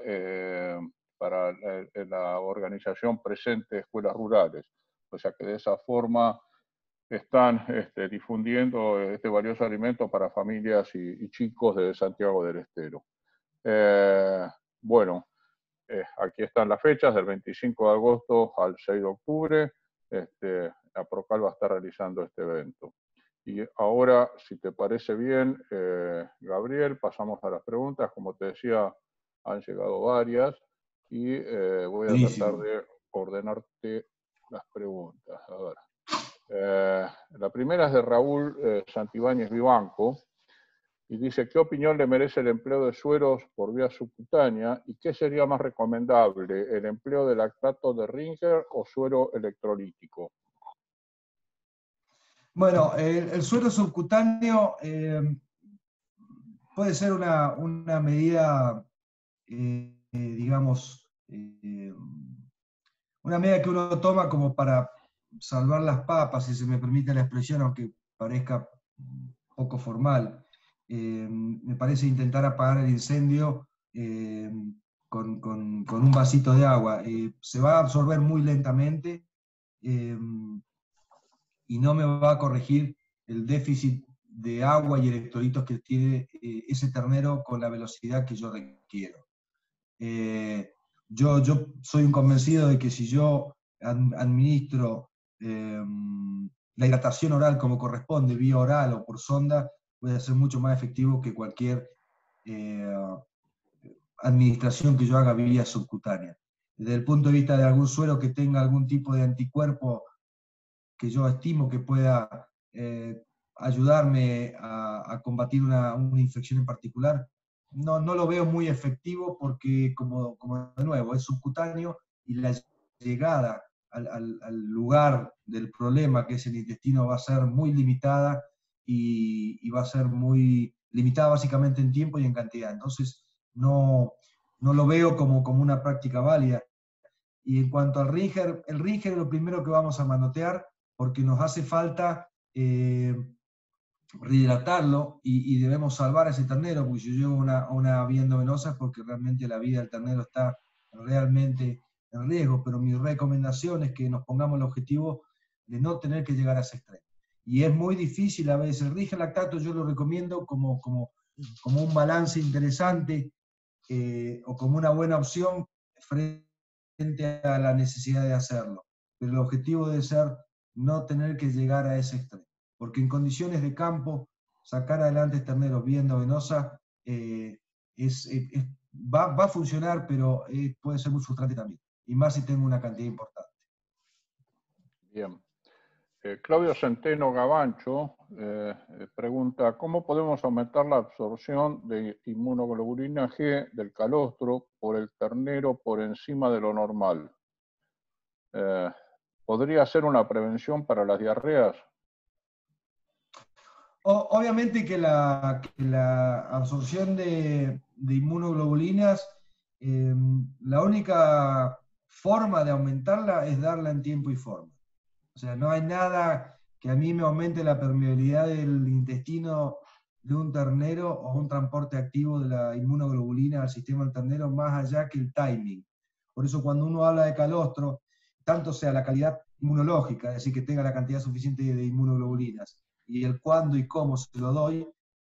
S2: la organización Presente Escuelas Rurales. O sea que de esa forma están difundiendo este valioso alimento para familias y chicos de Santiago del Estero. Bueno, aquí están las fechas, del 25 de agosto al 6 de octubre. APROCAL va a estar realizando este evento. Y ahora, si te parece bien, Gabriel, pasamos a las preguntas. Como te decía, han llegado varias y voy a tratar de ordenarte las preguntas. A ver. La primera es de Raúl Santibáñez Vivanco y dice: ¿qué opinión le merece el empleo de sueros por vía subcutánea y qué sería más recomendable, el empleo de lactato de Ringer o suero electrolítico?
S3: Bueno, el suero subcutáneo puede ser una medida, digamos, una medida que uno toma como para salvar las papas, si se me permite la expresión, aunque parezca poco formal. Me parece intentar apagar el incendio con un vasito de agua. Se va a absorber muy lentamente y no me va a corregir el déficit de agua y electrolitos que tiene ese ternero con la velocidad que yo requiero. Yo soy un convencido de que si yo administro la hidratación oral como corresponde, vía oral o por sonda, puede ser mucho más efectivo que cualquier administración que yo haga vía subcutánea. Desde el punto de vista de algún suero que tenga algún tipo de anticuerpo que yo estimo que pueda ayudarme a combatir una infección en particular, no lo veo muy efectivo porque, como de nuevo, es subcutáneo y la llegada al lugar del problema, que es el intestino, va a ser muy limitada y va a ser muy limitada básicamente en tiempo y en cantidad. Entonces, no lo veo como una práctica válida. Y en cuanto al Ringer, el Ringer es lo primero que vamos a manotear porque nos hace falta rehidratarlo y debemos salvar a ese ternero, porque si yo llevo una vía endovenosa es porque realmente la vida del ternero está realmente en riesgo, pero mi recomendación es que nos pongamos el objetivo de no tener que llegar a ese extremo. Y es muy difícil a veces. El Ringer lactato yo lo recomiendo como un balance interesante o como una buena opción frente a la necesidad de hacerlo. Pero el objetivo debe ser no tener que llegar a ese extremo. Porque en condiciones de campo, sacar adelante terneros vía endovenosa va a funcionar, pero puede ser muy frustrante también. Y más si tengo una cantidad importante.
S2: Bien. Claudio Centeno Gavancho pregunta: ¿cómo podemos aumentar la absorción de inmunoglobulina G del calostro por el ternero por encima de lo normal? ¿Podría ser una prevención para las diarreas?
S3: Obviamente que la absorción de inmunoglobulinas, la única forma de aumentarla es darla en tiempo y forma. O sea, no hay nada que a mí me aumente la permeabilidad del intestino de un ternero o un transporte activo de la inmunoglobulina al sistema del ternero más allá que el timing. Por eso cuando uno habla de calostro, tanto sea la calidad inmunológica, es decir, que tenga la cantidad suficiente de inmunoglobulinas, y el cuándo y cómo se lo doy,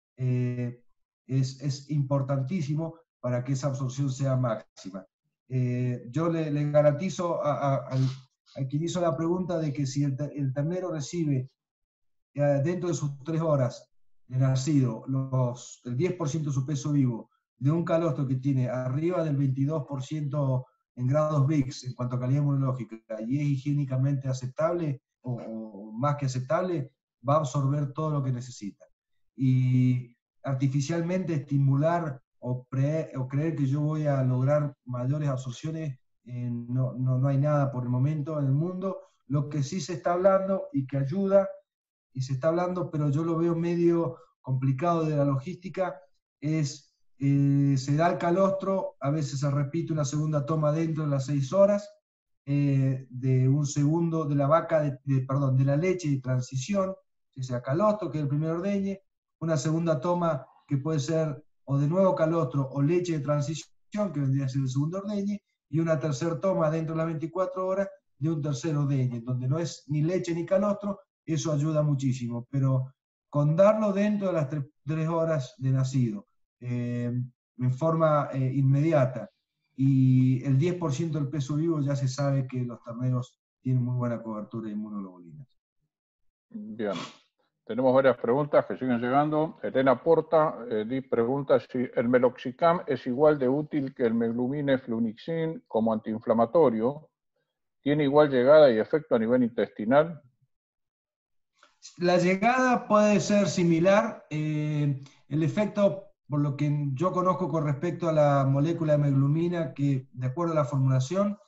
S3: es importantísimo para que esa absorción sea máxima. Yo le garantizo a quien hizo la pregunta de que si el ternero recibe dentro de sus 3 horas de nacido el 10% de su peso vivo de un calostro que tiene arriba del 22% en grados VIX en cuanto a calidad inmunológica y es higiénicamente aceptable o más que aceptable, va a absorber todo lo que necesita. Y artificialmente estimular o creer que yo voy a lograr mayores absorciones, no hay nada por el momento en el mundo. Lo que sí se está hablando y que ayuda, y se está hablando, pero yo lo veo medio complicado de la logística, es se da el calostro, a veces se repite una segunda toma dentro de las 6 horas, de un segundo de la vaca, de la leche de transición, que sea calostro, que es el primer ordeñe, una segunda toma que puede ser o de nuevo calostro o leche de transición, que vendría a ser el segundo ordeñe, y una tercera toma dentro de las 24 horas de un tercer ordeñe, donde no es ni leche ni calostro. Eso ayuda muchísimo, pero con darlo dentro de las 3 horas de nacido, en forma inmediata, y el 10% del peso vivo, ya se sabe que los terneros tienen muy buena cobertura de inmunoglobulinas.
S2: Bien, tenemos varias preguntas que siguen llegando. Elena Porta pregunta si el meloxicam es igual de útil que el meglumine flunixin como antiinflamatorio. ¿Tiene igual llegada y efecto a nivel intestinal?
S3: La llegada puede ser similar. El efecto, por lo que yo conozco con respecto a la molécula de meglumina, que de acuerdo a la formulación,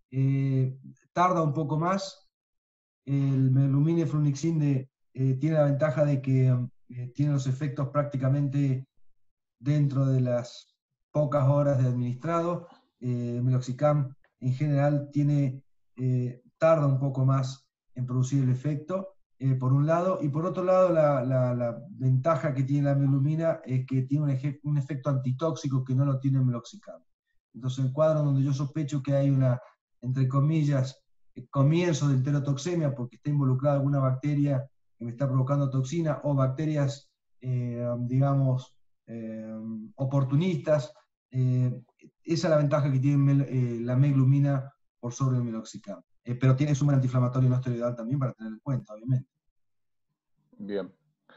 S3: tarda un poco más. El meglumine flunixin tiene la ventaja de que tiene los efectos prácticamente dentro de las pocas horas de administrado. Meloxicam en general tarda un poco más en producir el efecto, por un lado, y por otro lado la ventaja que tiene la meglumina es que tiene un efecto antitóxico que no lo tiene el meloxicam. Entonces, en cuadros donde yo sospecho que hay una, entre comillas, comienzo de enterotoxemia porque está involucrada alguna bacteria que me está provocando toxina, o bacterias, digamos, oportunistas, esa es la ventaja que tiene la meglumina por sobre el meloxicam. Pero tiene su antiinflamatorio no esteroidal también para tener en cuenta, obviamente.
S2: Bien.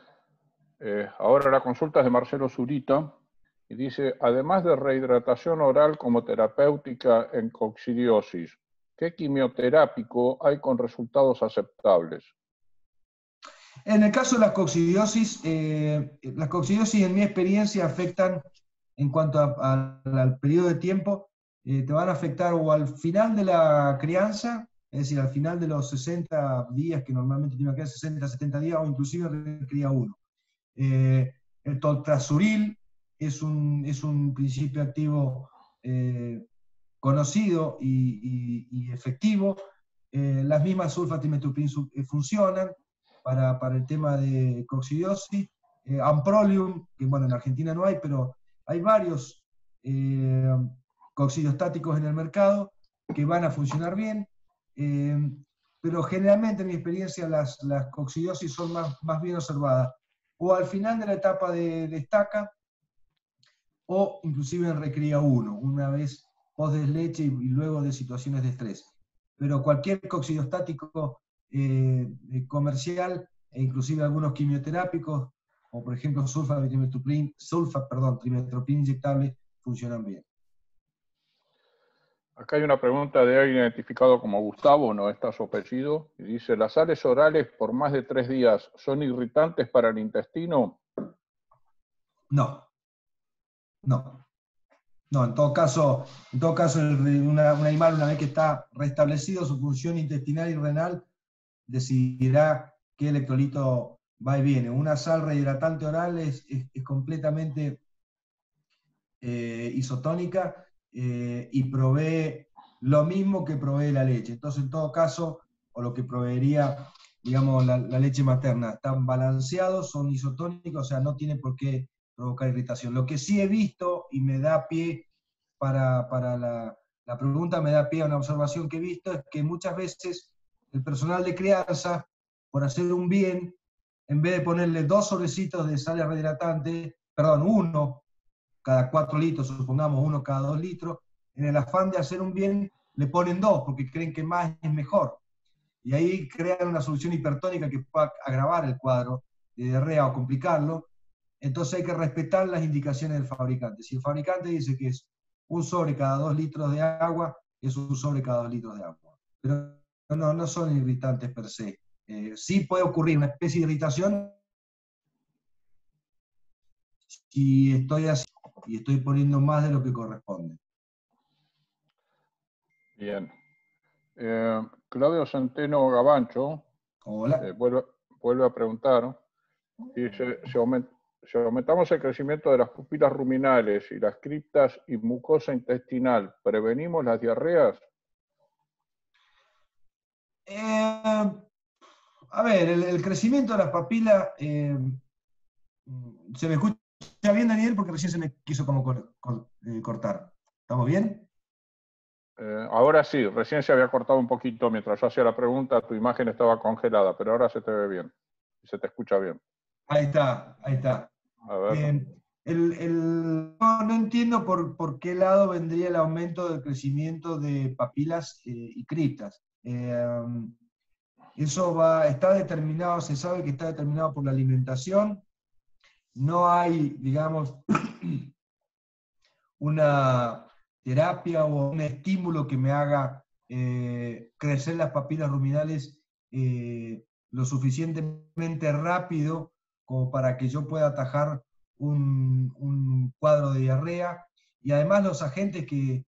S2: Ahora la consulta es de Marcelo Zurita y dice, además de rehidratación oral como terapéutica en coccidiosis, ¿qué quimioterápico hay con resultados aceptables?
S3: En el caso de las coccidiosis en mi experiencia afectan, en cuanto al periodo de tiempo, te van a afectar o al final de la crianza, es decir, al final de los 60 días, que normalmente tiene que ser 60, 70 días, o inclusive en cría 1. El toltazuril es un principio activo conocido y efectivo. Las mismas sulfatrimetoprim funcionan para el tema de coccidiosis. Amprolium, que bueno, en Argentina no hay, pero hay varios coccidiostáticos en el mercado que van a funcionar bien. Pero generalmente en mi experiencia las coccidiosis son más bien observadas o al final de la etapa de estaca, o inclusive en recría 1, una vez post desleche y luego de situaciones de estrés. Pero cualquier coccidiostático comercial, e inclusive algunos quimioterápicos, o por ejemplo sulfatrimetoprim inyectable, funcionan bien.
S2: Acá hay una pregunta de alguien identificado como Gustavo, no está su apellido, y dice, ¿las sales orales por más de 3 días son irritantes para el intestino?
S3: No. En todo caso un animal, una vez que está restablecido su función intestinal y renal, decidirá qué electrolito va y viene. Una sal rehidratante oral es completamente isotónica y provee lo mismo que provee la leche. Entonces, en todo caso, o lo que proveería digamos, la leche materna. Están balanceados, son isotónicos, o sea, no tiene por qué provocar irritación. Lo que sí he visto, y me da pie para la pregunta, me da pie a una observación que he visto, es que muchas veces el personal de crianza, por hacer un bien, en vez de ponerle 2 sobrecitos de sal rehidratante, perdón, 1 cada 4 litros, supongamos 1 cada 2 litros, en el afán de hacer un bien, le ponen 2, porque creen que más es mejor. Y ahí crean una solución hipertónica que pueda agravar el cuadro de diarrea o complicarlo. Entonces hay que respetar las indicaciones del fabricante. Si el fabricante dice que es un sobre cada 2 litros de agua, es un sobre cada 2 litros de agua. Pero no son irritantes per se. Sí puede ocurrir una especie de irritación si estoy así y estoy poniendo más de lo que corresponde.
S2: Bien. Claudio Centeno Gabancho
S3: Hola.
S2: vuelve a preguntar, dice, si aumentamos el crecimiento de las pupilas ruminales y las criptas y mucosa intestinal, ¿prevenimos las diarreas?
S3: A ver, el crecimiento de las papilas, ¿se me escucha bien, Daniel? Porque recién se me quiso como cortar. ¿Estamos bien?
S2: Ahora sí, recién se había cortado un poquito mientras yo hacía la pregunta, tu imagen estaba congelada, pero ahora se te ve bien, se te escucha bien.
S3: Ahí está, ahí está.
S2: A ver.
S3: No entiendo por qué lado vendría el aumento del crecimiento de papilas y criptas. Eso está determinado, se sabe que está determinado por la alimentación. No hay, digamos, una terapia o un estímulo que me haga crecer las papilas ruminales lo suficientemente rápido como para que yo pueda atajar un cuadro de diarrea. Y además los agentes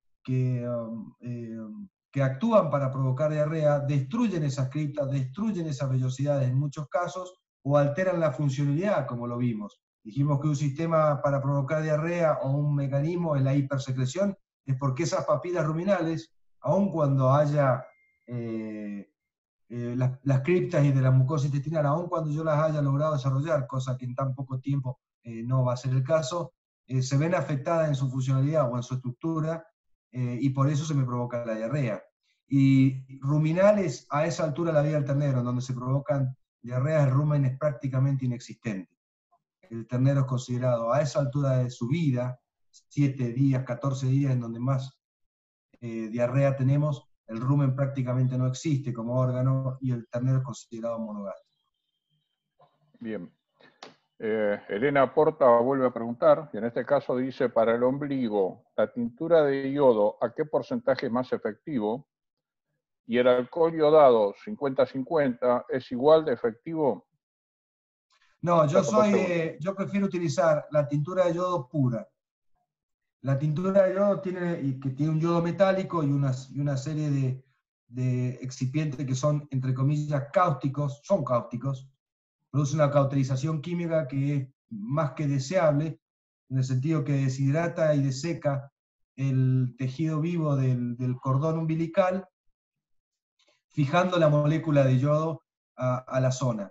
S3: que actúan para provocar diarrea destruyen esas criptas, destruyen esas vellosidades en muchos casos o alteran la funcionalidad, como lo vimos. Dijimos que un sistema para provocar diarrea o un mecanismo es la hipersecreción, es porque esas papilas ruminales, aun cuando haya las criptas y de la mucosa intestinal, aun cuando yo las haya logrado desarrollar, cosa que en tan poco tiempo no va a ser el caso, se ven afectadas en su funcionalidad o en su estructura y por eso se me provoca la diarrea. Y ruminales, a esa altura de la vida del ternero, donde se provocan diarreas, el rumen es prácticamente inexistente. El ternero es considerado a esa altura de su vida, 7 días, 14 días, en donde más diarrea tenemos, el rumen prácticamente no existe como órgano y el ternero es considerado monogástrico.
S2: Bien. Elena Porta vuelve a preguntar, y en este caso dice, para el ombligo, ¿la tintura de yodo a qué porcentaje es más efectivo? ¿Y el alcohol yodado 50-50 es igual de efectivo?
S3: No, yo prefiero utilizar la tintura de yodo pura. La tintura de yodo que tiene un yodo metálico y una serie de excipientes que son, entre comillas, cáusticos, son cáusticos, produce una cauterización química que es más que deseable, en el sentido que deshidrata y deseca el tejido vivo del cordón umbilical, fijando la molécula de yodo a la zona.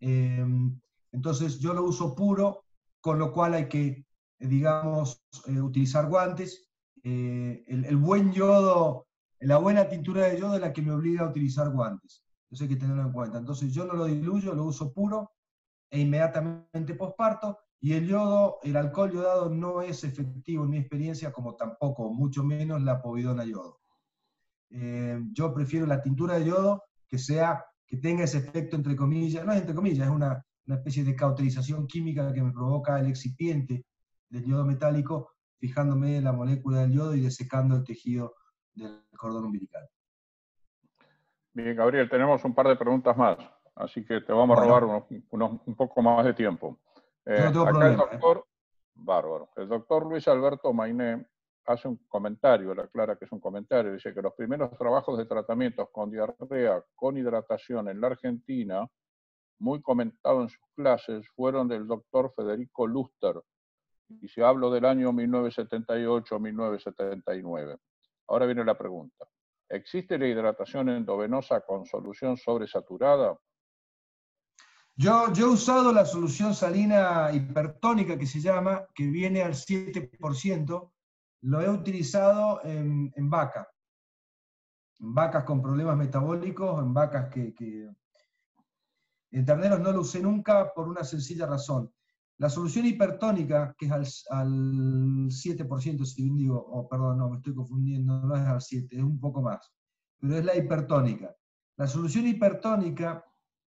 S3: Entonces yo lo uso puro, con lo cual hay que, digamos, utilizar guantes. El buen yodo, la buena tintura de yodo es la que me obliga a utilizar guantes. Eso hay que tenerlo en cuenta. Entonces yo no lo diluyo, lo uso puro e inmediatamente posparto. Y el yodo, el alcohol yodado no es efectivo en mi experiencia, como tampoco, mucho menos la povidona yodo. Yo prefiero la tintura de yodo que tenga ese efecto entre comillas, no es entre comillas, es una especie de cauterización química que me provoca el excipiente del yodo metálico, fijándome la molécula del yodo y desecando el tejido del cordón umbilical.
S2: Bien, Gabriel, tenemos un par de preguntas más, así que te vamos a robar un poco más de tiempo.
S3: Yo no tengo
S2: acá
S3: problema.
S2: el doctor, bárbaro, el doctor Luis Alberto Mainé hace un comentario, le aclara que es un comentario, dice que los primeros trabajos de tratamientos con diarrea con hidratación en la Argentina, muy comentado en sus clases, fueron del doctor Federico Luster, y si hablo del año 1978-1979. Ahora viene la pregunta. ¿Existe la hidratación endovenosa con solución sobresaturada?
S3: Yo he usado la solución salina hipertónica que se llama, que viene al 7%, lo he utilizado en vacas con problemas metabólicos, en vacas en terneros no lo usé nunca por una sencilla razón. La solución hipertónica, que es al 7%, si bien digo, perdón, no, me estoy confundiendo, no es al 7, es un poco más, pero es la hipertónica. La solución hipertónica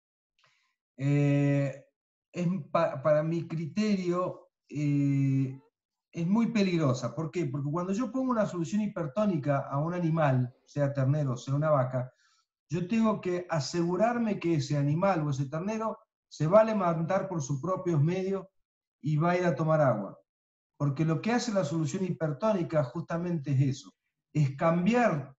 S3: para mi criterio es muy peligrosa. ¿Por qué? Porque cuando yo pongo una solución hipertónica a un animal, sea ternero, sea una vaca, yo tengo que asegurarme que ese animal o ese ternero se va a levantar por sus propios medios y va a ir a tomar agua. Porque lo que hace la solución hipertónica justamente es eso, es cambiar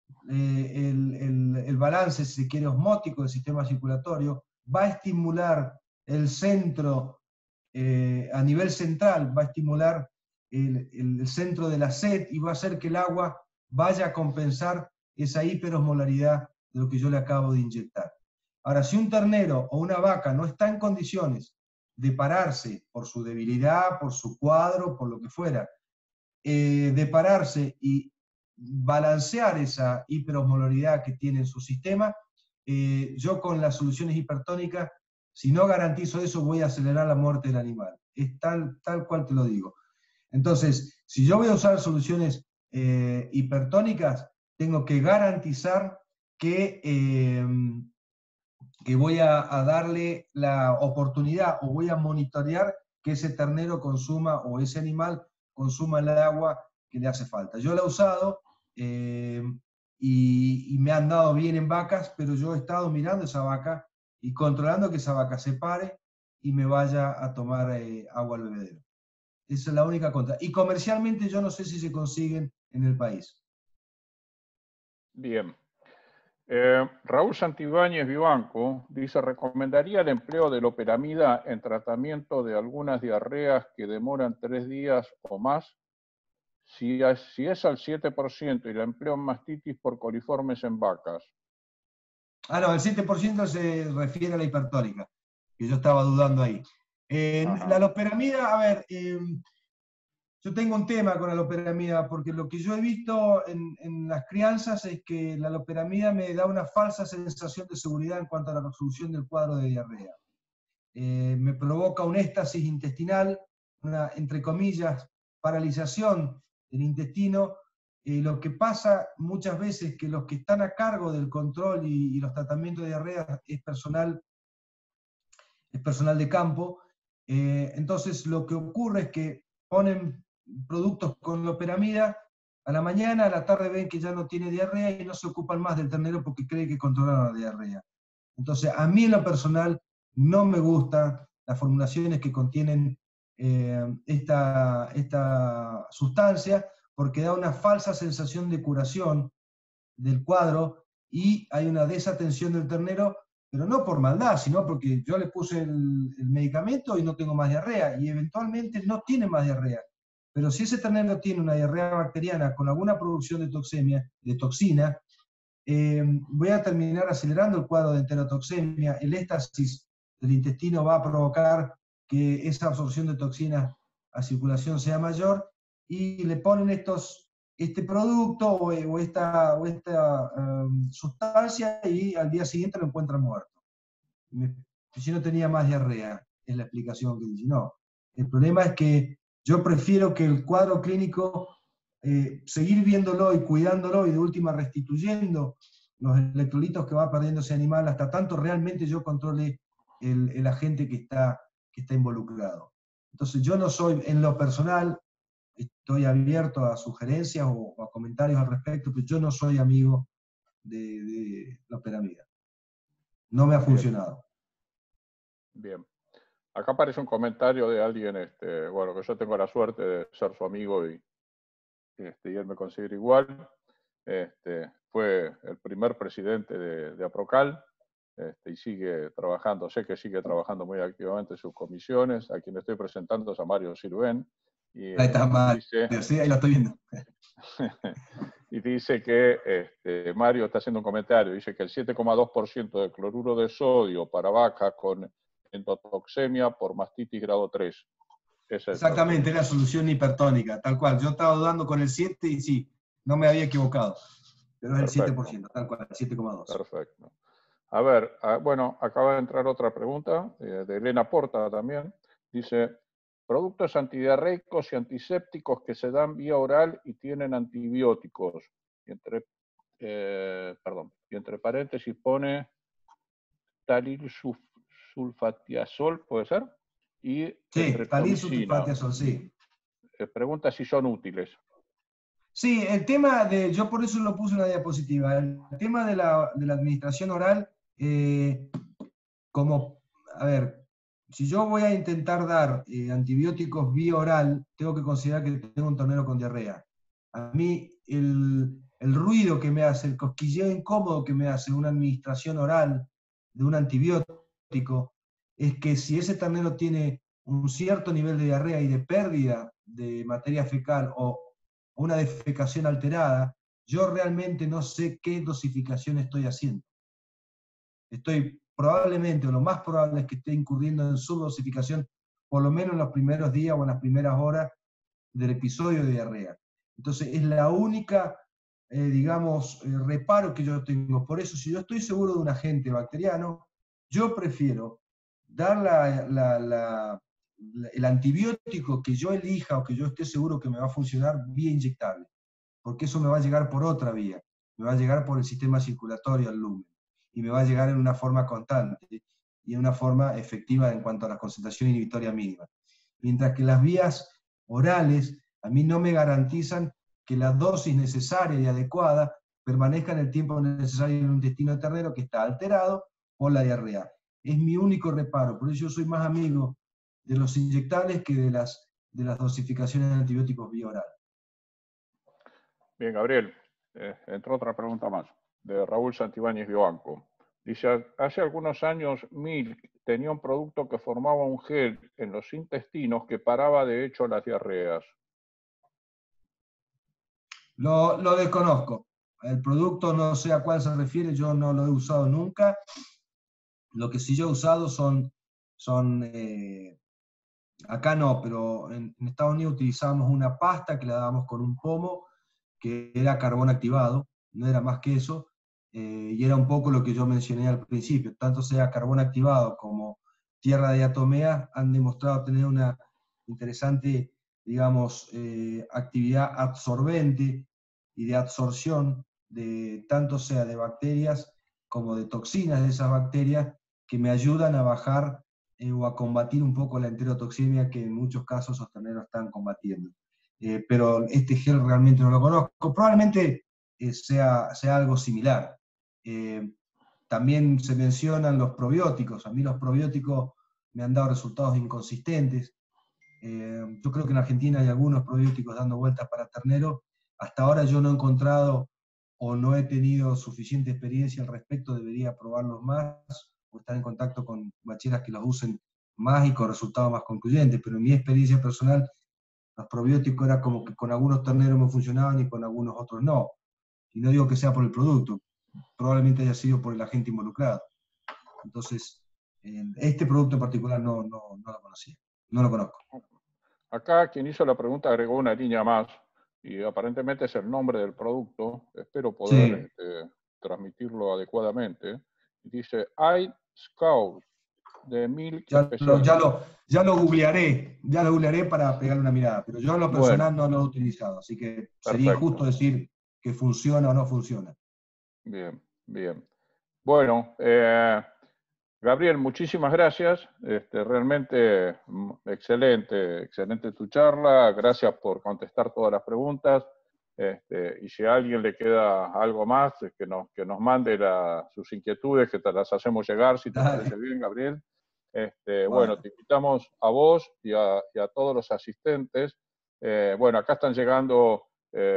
S3: el balance, si se quiere, osmótico del sistema circulatorio, va a estimular el centro a nivel central, va a estimular el centro de la sed y va a hacer que el agua vaya a compensar esa hiperosmolaridad de lo que yo le acabo de inyectar. Ahora, si un ternero o una vaca no está en condiciones de pararse por su debilidad, por su cuadro, por lo que fuera, de pararse y balancear esa hiperosmolaridad que tiene en su sistema, yo con las soluciones hipertónicas, si no garantizo eso, voy a acelerar la muerte del animal. Es tal cual te lo digo. Entonces, si yo voy a usar soluciones hipertónicas, tengo que garantizar que voy a darle la oportunidad o voy a monitorear que ese ternero consuma o ese animal consuma el agua que le hace falta. Yo la he usado y me han dado bien en vacas, pero yo he estado mirando esa vaca y controlando que esa vaca se pare y me vaya a tomar agua al bebedero. Esa es la única contra. Y comercialmente yo no sé si se consiguen en el país.
S2: Bien. Raúl Santibáñez Vivanco dice, ¿recomendaría el empleo de loperamida en tratamiento de algunas diarreas que demoran 3 días o más? Si es al 7% y la empleo en mastitis por coliformes en vacas.
S3: Ah, no, el 7% se refiere a la hipertónica, que yo estaba dudando ahí. La loperamida, a ver, yo tengo un tema con la loperamida, porque lo que yo he visto en las crianzas es que la loperamida me da una falsa sensación de seguridad en cuanto a la resolución del cuadro de diarrea. Me provoca un éxtasis intestinal, una, entre comillas, paralización del intestino. Lo que pasa muchas veces que los que están a cargo del control y los tratamientos de diarrea es personal de campo. Entonces lo que ocurre es que ponen productos con loperamida a la mañana, a la tarde ven que ya no tiene diarrea y no se ocupan más del ternero porque creen que controlan la diarrea. Entonces, a mí en lo personal no me gustan las formulaciones que contienen esta sustancia porque da una falsa sensación de curación del cuadro y hay una desatención del ternero, pero no por maldad, sino porque yo le puse el medicamento y no tengo más diarrea y eventualmente no tiene más diarrea. Pero si ese ternero tiene una diarrea bacteriana con alguna producción de toxina, voy a terminar acelerando el cuadro de enterotoxemia. El éxtasis del intestino va a provocar que esa absorción de toxinas a circulación sea mayor y le ponen este producto o esta sustancia y al día siguiente lo encuentran muerto. Si no tenía más diarrea, es la explicación que dice. No, el problema es que yo prefiero que el cuadro clínico seguir viéndolo y cuidándolo y de última restituyendo los electrolitos que va perdiendo ese animal hasta tanto realmente yo controle el agente que está involucrado. Entonces yo no soy, en lo personal, estoy abierto a sugerencias o a comentarios al respecto, pero yo no soy amigo de la loperamida. No me ha funcionado.
S2: Bien. Acá aparece un comentario de alguien, bueno, que yo tengo la suerte de ser su amigo y él me considera igual. Fue el primer presidente de APROCAL y sigue trabajando, sé que sigue trabajando muy activamente en sus comisiones. A quien estoy presentando es a Mario Sirven.
S3: Ahí está Mario, sí, ahí lo estoy viendo.
S2: Y dice que Mario está haciendo un comentario, dice que el 7,2% de cloruro de sodio para vacas con endotoxemia por mastitis grado 3.
S3: Exactamente, es la solución hipertónica, tal cual. Yo estaba dudando con el 7 y sí, no me había equivocado. Pero es el 7%, tal cual, el 7,2.
S2: Perfecto. A ver, bueno, acaba de entrar otra pregunta de Elena Porta también. Dice, productos antidiarreicos y antisépticos que se dan vía oral y tienen antibióticos. Y entre paréntesis pone talil sulfatiazol, ¿puede ser? Y
S3: sí, talil sulfatiazol, sí.
S2: Pregunta si son útiles.
S3: Sí, el tema de, yo por eso lo puse en una diapositiva, el tema de la administración oral, a ver, si yo voy a intentar dar antibióticos vía oral, tengo que considerar que tengo un ternero con diarrea. A mí el ruido que me hace, el cosquilleo incómodo que me hace una administración oral de un antibiótico, es que si ese ternero tiene un cierto nivel de diarrea y de pérdida de materia fecal o una defecación alterada, yo realmente no sé qué dosificación estoy haciendo. Probablemente, o lo más probable es que esté incurriendo en subdosificación, por lo menos en los primeros días o en las primeras horas del episodio de diarrea. Entonces, es la única, reparo que yo tengo. Por eso, si yo estoy seguro de un agente bacteriano, yo prefiero dar el antibiótico que yo elija o que yo esté seguro que me va a funcionar vía inyectable, porque eso me va a llegar por otra vía, me va a llegar por el sistema circulatorio al lumen, y me va a llegar en una forma constante y en una forma efectiva en cuanto a la concentración inhibitoria mínima. Mientras que las vías orales a mí no me garantizan que la dosis necesaria y adecuada permanezca en el tiempo necesario en un intestino ternero que está alterado por la diarrea. Es mi único reparo, por eso yo soy más amigo de los inyectables que de las dosificaciones de antibióticos vía oral.
S2: Bien, Gabriel, entró otra pregunta más, de Raúl Santibáñez Biobanco. Dice, hace algunos años Milk tenía un producto que formaba un gel en los intestinos que paraba de hecho las diarreas.
S3: Lo desconozco. El producto no sé a cuál se refiere, yo no lo he usado nunca. Lo que sí yo he usado acá no, pero en Estados Unidos utilizábamos una pasta que la dábamos con un pomo, que era carbón activado, no era más que eso, y era un poco lo que yo mencioné al principio, tanto sea carbón activado como tierra de diatomea han demostrado tener una interesante, actividad absorbente y de absorción, tanto sea de bacterias como de toxinas de esas bacterias, que me ayudan a bajar o a combatir un poco la enterotoxemia que en muchos casos los terneros están combatiendo. Pero este gel realmente no lo conozco. Probablemente sea algo similar. También se mencionan los probióticos. A mí los probióticos me han dado resultados inconsistentes. Yo creo que en Argentina hay algunos probióticos dando vueltas para ternero. Hasta ahora yo no he encontrado o no he tenido suficiente experiencia al respecto, debería probarlos más o estar en contacto con bacheras que los usen más y con resultados más concluyentes, pero en mi experiencia personal, los probióticos era como que con algunos terneros me funcionaban y con algunos otros no. Y no digo que sea por el producto, probablemente haya sido por el agente involucrado. Entonces, este producto en particular no lo conocía, no lo conozco.
S2: Acá quien hizo la pregunta agregó una línea más, y aparentemente es el nombre del producto, espero poder transmitirlo adecuadamente. Dice, iScout de Milk Especial.
S3: Ya lo googlearé para pegarle una mirada, pero yo en lo personal no lo he utilizado, así que sería injusto decir que funciona o no funciona.
S2: Bien, bien. Bueno, Gabriel, muchísimas gracias. Realmente excelente tu charla. Gracias por contestar todas las preguntas. Y si a alguien le queda algo más, que nos mande sus inquietudes, que te las hacemos llegar, si te parece bien, Gabriel. Bueno, te invitamos a vos y a todos los asistentes. Bueno, acá están llegando,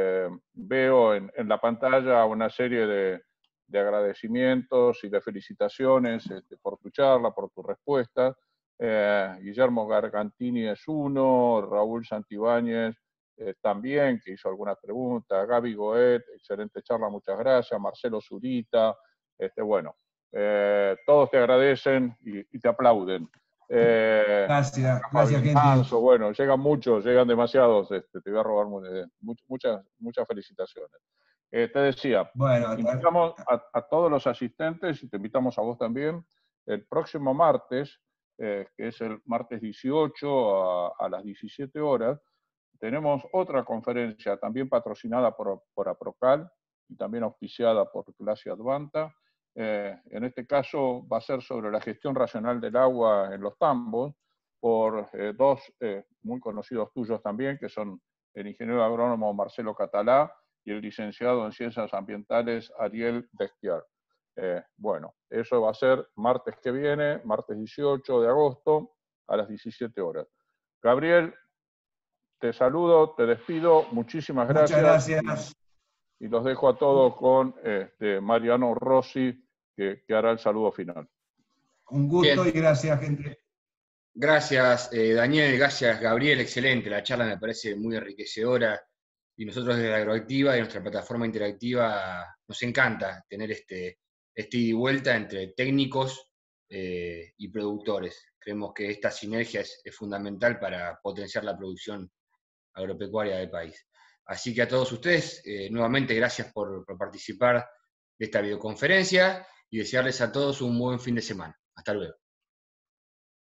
S2: veo en la pantalla una serie de agradecimientos y de felicitaciones por tu charla, por tu respuesta. Guillermo Gargantini es uno, Raúl Santibáñez también, que hizo algunas preguntas, Gaby Goet, excelente charla, muchas gracias, Marcelo Zurita, bueno, todos te agradecen y te aplauden.
S3: Gracias, gente.
S2: Manso, bueno, llegan muchos, llegan demasiados, te voy a robar muchas felicitaciones. Te decía,
S3: bueno,
S2: invitamos a todos los asistentes y te invitamos a vos también el próximo martes, que es el martes 18 a las 17 horas, tenemos otra conferencia también patrocinada por APROCAL y también auspiciada por Clase Advanta. En este caso va a ser sobre la gestión racional del agua en los tambos, por dos muy conocidos tuyos también, que son el ingeniero agrónomo Marcelo Catalá y el licenciado en Ciencias Ambientales Ariel Desquiar. Bueno, eso va a ser martes que viene, martes 18 de agosto, a las 17 horas. Gabriel, te saludo, te despido, muchísimas gracias.
S3: Muchas gracias.
S2: Y los dejo a todos con Mariano Rossi, que hará el saludo final.
S3: Un gusto. Bien. Y gracias, gente.
S1: Gracias, Daniel, gracias, Gabriel, excelente. La charla me parece muy enriquecedora y nosotros desde la Agroactiva y nuestra plataforma interactiva nos encanta tener este ida y vuelta entre técnicos y productores. Creemos que esta sinergia es fundamental para potenciar la producción agropecuaria del país. Así que a todos ustedes, nuevamente gracias por participar de esta videoconferencia y desearles a todos un buen fin de semana. Hasta luego.